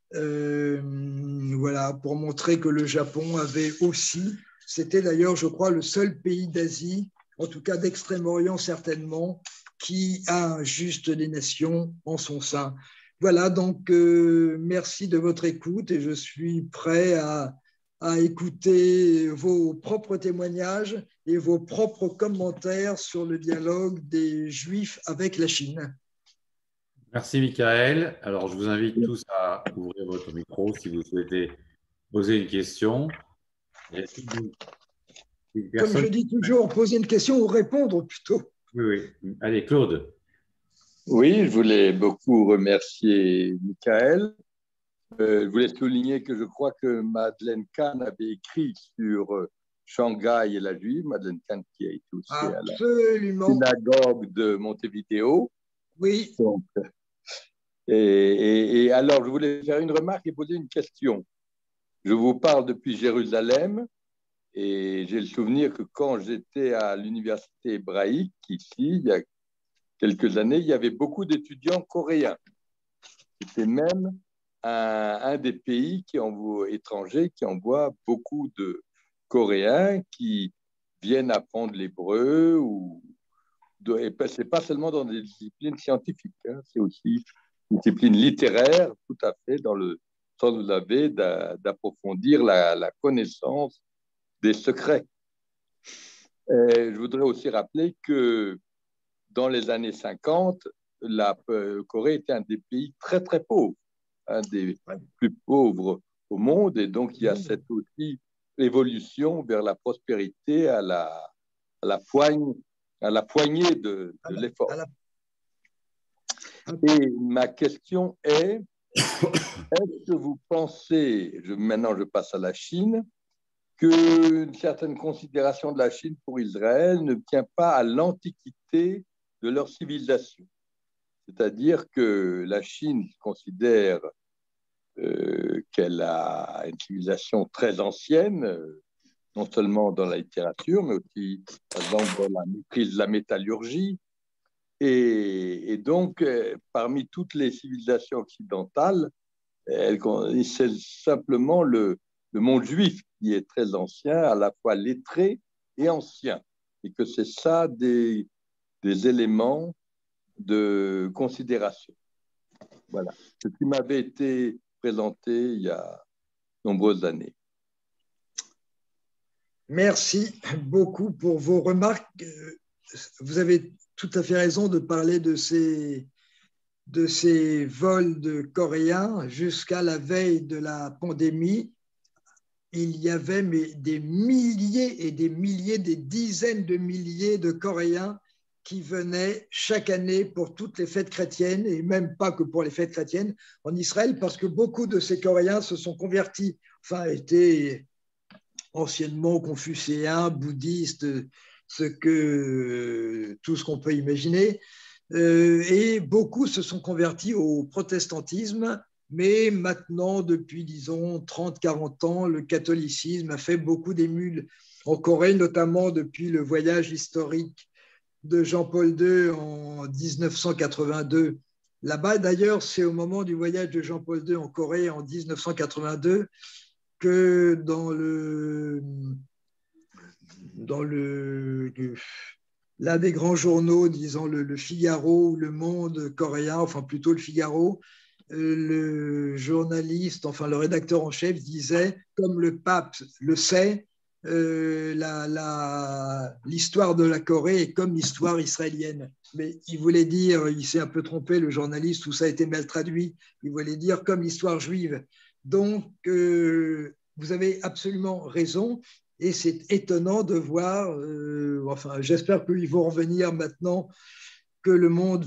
S2: voilà, pour montrer que le Japon avait aussi, c'était d'ailleurs, je crois, le seul pays d'Asie, en tout cas d'Extrême-Orient certainement, qui a un Juste des Nations en son sein. Voilà, donc merci de votre écoute et je suis prêt à écouter vos propres témoignages et vos propres commentaires sur le dialogue des Juifs avec la Chine.
S1: Merci, Michael. Alors, je vous invite tous à ouvrir votre micro si vous souhaitez poser une question.
S2: Comme je dis toujours, poser une question ou répondre plutôt.
S1: Oui, oui. Allez, Claude.
S3: Oui, je voulais beaucoup remercier Michael. Je voulais souligner que je crois que Madeleine Kahn avait écrit sur Shanghai et la Juive. Madeleine Kahn qui a été aussi
S2: Absolument.
S3: à la synagogue de Montevideo.
S2: Oui.
S3: Donc, et alors, je voulais faire une remarque et poser une question. Je vous parle depuis Jérusalem et j'ai le souvenir que quand j'étais à l'université hébraïque, ici, il y a quelques années, il y avait beaucoup d'étudiants coréens. C'était même un des pays étrangers qui envoie beaucoup de Coréens qui viennent apprendre l'hébreu. Et ce n'est pas seulement dans des disciplines scientifiques, hein, c'est aussi une discipline littéraire, tout à fait, dans le sens où vous avez d'approfondir la connaissance des secrets. Et je voudrais aussi rappeler que dans les années 50, la Corée était un des pays très, très pauvres, un des plus pauvres au monde. Et donc, il y a cette aussi évolution vers la prospérité à la poignée de l'effort. Et ma question est, est-ce que vous pensez, maintenant je passe à la Chine, qu'une certaine considération de la Chine pour Israël ne tient pas à l'antiquité de leur civilisation? C'est-à-dire que la Chine considère qu'elle a une civilisation très ancienne, non seulement dans la littérature, mais aussi, par exemple, dans la maîtrise de la métallurgie. Et donc, parmi toutes les civilisations occidentales, c'est simplement le monde juif qui est très ancien, à la fois lettré et ancien. Et que c'est ça des éléments de considération. Voilà. Ce qui m'avait été présenté il y a de nombreuses années.
S2: Merci beaucoup pour vos remarques. Vous avez tout à fait raison de parler de ces vols de Coréens. Jusqu'à la veille de la pandémie, il y avait des milliers et des milliers, des dizaines de milliers de Coréens qui venaient chaque année pour toutes les fêtes chrétiennes, et même pas que pour les fêtes chrétiennes, en Israël, parce que beaucoup de ces Coréens se sont convertis, enfin étaient anciennement confucéens, bouddhistes, tout ce qu'on peut imaginer. Et beaucoup se sont convertis au protestantisme, mais maintenant, depuis, disons, 30-40 ans, le catholicisme a fait beaucoup d'émules en Corée, notamment depuis le voyage historique de Jean-Paul II en 1982. Là-bas, d'ailleurs, c'est au moment du voyage de Jean-Paul II en Corée en 1982 que dans l'un des grands journaux, disons le Figaro ou le Monde coréen, enfin plutôt le Figaro, le journaliste, enfin le rédacteur en chef disait, comme le pape le sait, l'histoire de la Corée est comme l'histoire israélienne. Mais il voulait dire, il s'est un peu trompé, le journaliste, où ça a été mal traduit, il voulait dire comme l'histoire juive. Donc, vous avez absolument raison. Et c'est étonnant de voir, enfin, j'espère qu'ils vont revenir maintenant que le monde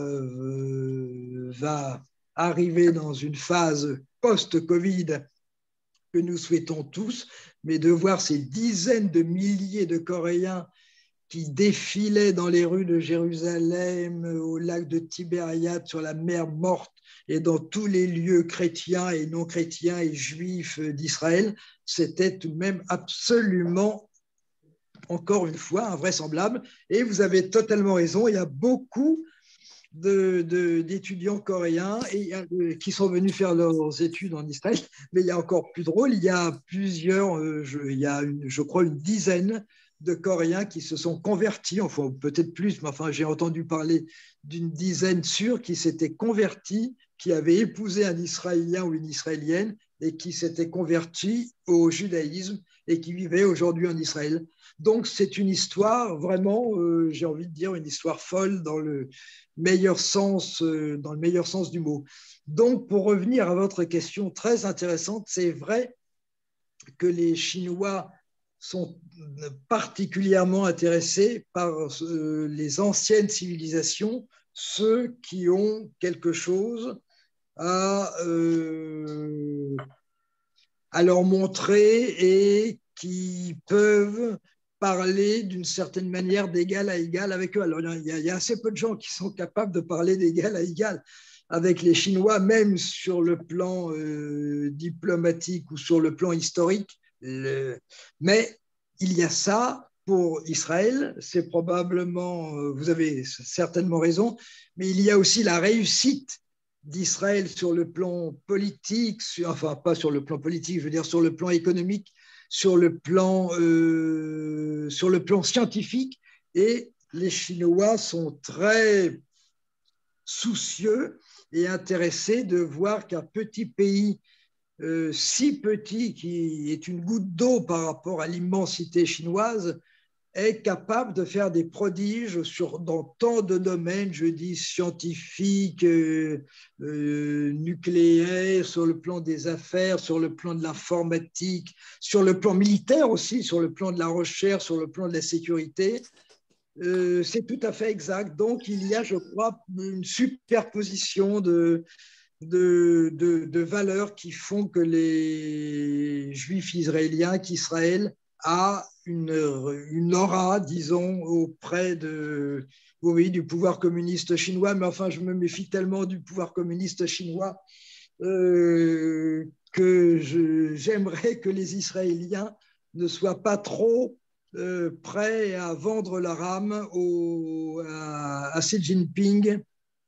S2: va arriver dans une phase post-Covid que nous souhaitons tous, mais de voir ces dizaines de milliers de Coréens qui défilaient dans les rues de Jérusalem, au lac de Tibériade, sur la mer Morte et dans tous les lieux chrétiens et non chrétiens et juifs d'Israël, c'était tout de même absolument, encore une fois, invraisemblable. Et vous avez totalement raison, il y a beaucoup d'étudiants coréens qui sont venus faire leurs études en Israël, mais il y a encore plus drôle, il y a plusieurs, je crois une dizaine de Coréens qui se sont convertis, enfin peut-être plus, mais enfin j'ai entendu parler d'une dizaine sûre qui s'étaient convertis, qui avaient épousé un Israélien ou une Israélienne et qui s'étaient convertis au judaïsme et qui vivaient aujourd'hui en Israël. Donc c'est une histoire vraiment, j'ai envie de dire, une histoire folle dans le meilleur sens du mot. Donc pour revenir à votre question très intéressante, c'est vrai que les Chinois sont particulièrement intéressés par les anciennes civilisations, ceux qui ont quelque chose à leur montrer et qui peuvent parler d'une certaine manière d'égal à égal avec eux. Alors, il y a assez peu de gens qui sont capables de parler d'égal à égal avec les Chinois, même sur le plan diplomatique ou sur le plan historique. Mais il y a ça pour Israël, c'est probablement, vous avez certainement raison, mais il y a aussi la réussite d'Israël sur le plan politique, enfin pas sur le plan politique, je veux dire sur le plan économique, sur le plan scientifique, et les Chinois sont très soucieux et intéressés de voir qu'un petit pays si petit, qui est une goutte d'eau par rapport à l'immensité chinoise, est capable de faire des prodiges dans tant de domaines, je dis scientifiques, nucléaires, sur le plan des affaires, sur le plan de l'informatique, sur le plan militaire aussi, sur le plan de la recherche, sur le plan de la sécurité. C'est tout à fait exact. Donc, il y a, je crois, une superposition de valeurs qui font que les Juifs israéliens, qu'Israël a une aura, disons, auprès du pouvoir communiste chinois. Mais enfin, je me méfie tellement du pouvoir communiste chinois que j'aimerais que les Israéliens ne soient pas trop prêts à vendre leur âme à Xi Jinping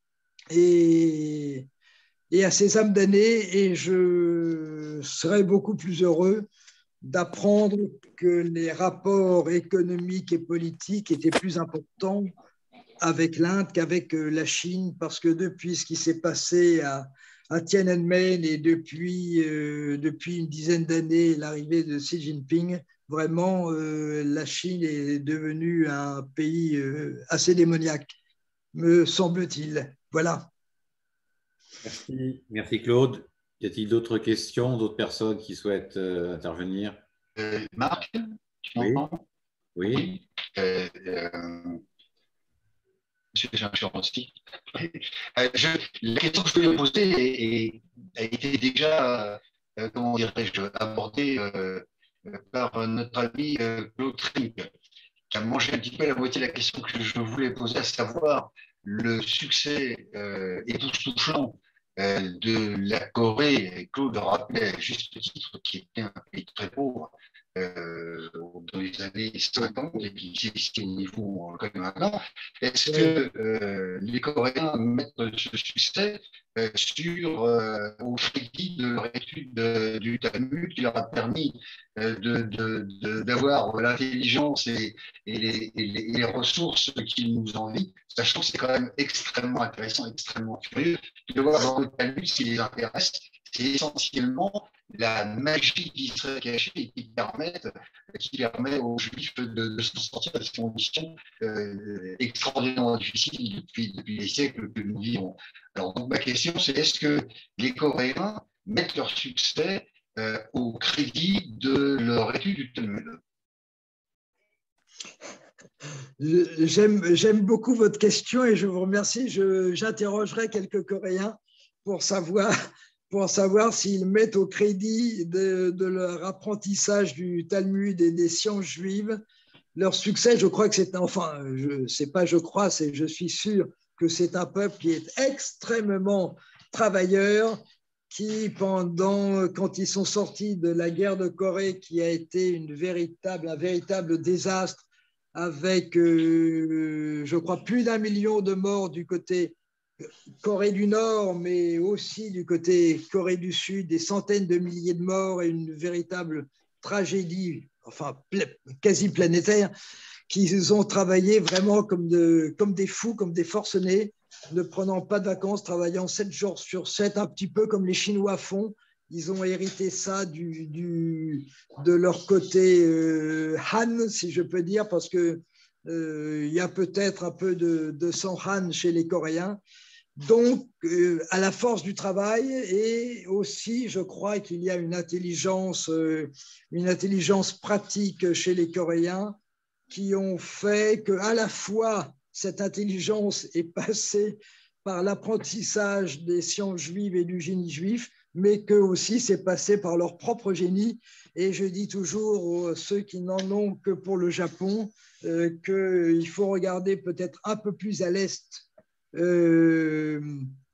S2: et à ces âmes damnées, et je serais beaucoup plus heureux d'apprendre que les rapports économiques et politiques étaient plus importants avec l'Inde qu'avec la Chine, parce que depuis ce qui s'est passé à Tiananmen et depuis une dizaine d'années, l'arrivée de Xi Jinping, vraiment, la Chine est devenue un pays assez démoniaque, me semble-t-il. Voilà.
S1: Merci Claude. Y a-t-il d'autres questions, d'autres personnes qui souhaitent intervenir?
S4: Marc, tu
S1: Oui.
S4: m'entends?
S1: Oui.
S4: Monsieur Jean aussi. La question que je voulais poser a été déjà, comment dirais-je, abordée par notre ami Claude Trink, qui a mangé un petit peu la moitié de la question que je voulais poser, à savoir le succès époustouflant de la Corée. Claude rappelait à juste titre qui était un pays très pauvre dans les années 50 et qui existait au niveau on le connaît maintenant. Est-ce que les Coréens mettent ce succès au crédit de leur étude du Talmud qui leur a permis d'avoir l'intelligence et les ressources qu'ils nous envient, sachant que c'est quand même extrêmement intéressant, extrêmement curieux de voir dans le Talmud ce qui les intéresse, c'est essentiellement la magie qui serait cachée et qui permet aux Juifs de s'en sortir de ces conditions extraordinairement difficiles depuis les siècles que nous vivons. Alors, donc, ma question, c'est est-ce que les Coréens mettent leur succès au crédit de leur étude du Talmud?
S2: J'aime beaucoup votre question et je vous remercie. J'interrogerai quelques Coréens pour savoir s'ils mettent au crédit de leur apprentissage du Talmud et des sciences juives leur succès. Je crois que c'est, enfin, je suis sûr que c'est un peuple qui est extrêmement travailleur, qui, quand ils sont sortis de la guerre de Corée, qui a été un véritable désastre, avec, je crois, plus d'1 million de morts du côté Corée du Nord, mais aussi du côté Corée du Sud, des centaines de milliers de morts et une véritable tragédie, enfin, quasi planétaire, qu'ils ont travaillé vraiment comme des fous, comme des forcenés, ne prenant pas de vacances, travaillant 7 jours sur 7, un petit peu comme les Chinois font. Ils ont hérité ça de leur côté Han, si je peux dire, parce qu'il y a peut-être un peu de sang Han chez les Coréens. Donc, à la force du travail, et aussi, je crois qu'il y a une intelligence pratique chez les Coréens qui ont fait qu'à la fois, cette intelligence est passée par l'apprentissage des sciences juives et du génie juif, mais que aussi c'est passé par leur propre génie. Et je dis toujours aux ceux qui n'en ont que pour le Japon qu'il faut regarder peut-être un peu plus à l'est, de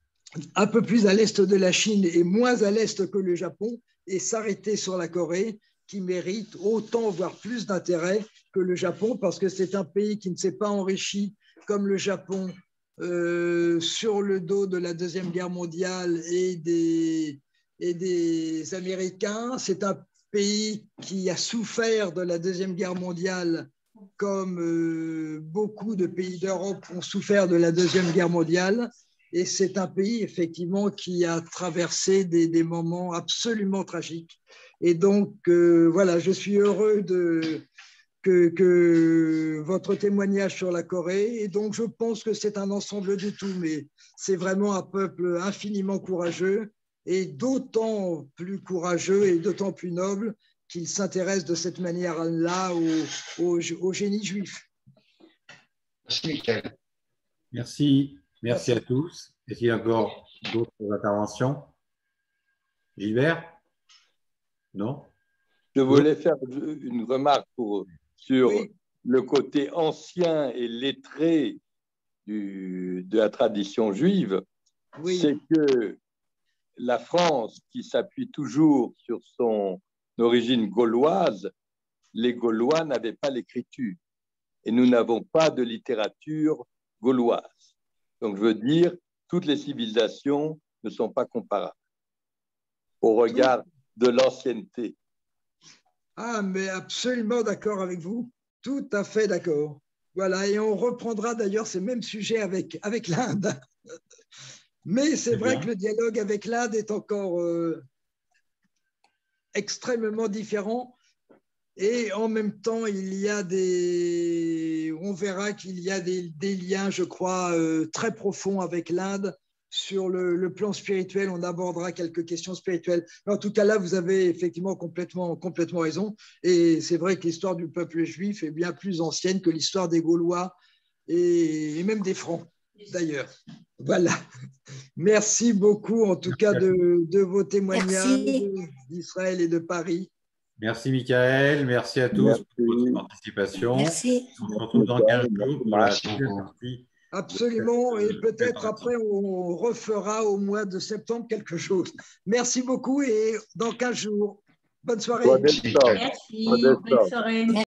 S2: la Chine et moins à l'est que le Japon, et s'arrêter sur la Corée, qui mérite autant, voire plus d'intérêt que le Japon, parce que c'est un pays qui ne s'est pas enrichi comme le Japon sur le dos de la Deuxième Guerre mondiale et des Américains. C'est un pays qui a souffert de la Deuxième Guerre mondiale comme beaucoup de pays d'Europe ont souffert de la Deuxième Guerre mondiale. Et c'est un pays, effectivement, qui a traversé des moments absolument tragiques. Et donc, voilà, je suis heureux que votre témoignage sur la Corée. Et donc, je pense que c'est un ensemble du tout, mais c'est vraiment un peuple infiniment courageux, et d'autant plus courageux et d'autant plus noble qu'il s'intéresse de cette manière-là au génie juif.
S4: Merci, Michael.
S1: Merci à tous. Est-ce qu'il y a encore d'autres interventions? Gilbert? Non?
S3: Je voulais faire une remarque sur
S2: Oui.
S3: le côté ancien et lettré de la tradition juive.
S2: Oui.
S3: C'est que la France, qui s'appuie toujours sur son origine gauloise, les Gaulois n'avaient pas l'écriture et nous n'avons pas de littérature gauloise. Donc, je veux dire, toutes les civilisations ne sont pas comparables au regard de l'ancienneté.
S2: Ah, mais absolument d'accord avec vous. Tout à fait d'accord. Voilà, et on reprendra d'ailleurs ces mêmes sujets avec l'Inde. Mais c'est vrai que le dialogue avec l'Inde est encore extrêmement différent. Et en même temps, on verra qu'il y a des liens, je crois, très profonds avec l'Inde. Sur le plan spirituel, on abordera quelques questions spirituelles. Mais en tout cas, là, vous avez effectivement complètement raison. Et c'est vrai que l'histoire du peuple juif est bien plus ancienne que l'histoire des Gaulois et même des Francs, d'ailleurs. Voilà. Merci beaucoup, en tout cas, de vos témoignages d'Israël et de Paris.
S1: Merci, Michael. Merci à tous pour votre participation.
S5: Merci.
S1: On se retrouve dans 15 jours pour la deuxième partie.
S2: Absolument, et peut-être après, on refera au mois de septembre quelque chose. Merci beaucoup, et dans 15 jours. Bonne soirée.
S5: Merci. Bonne soirée.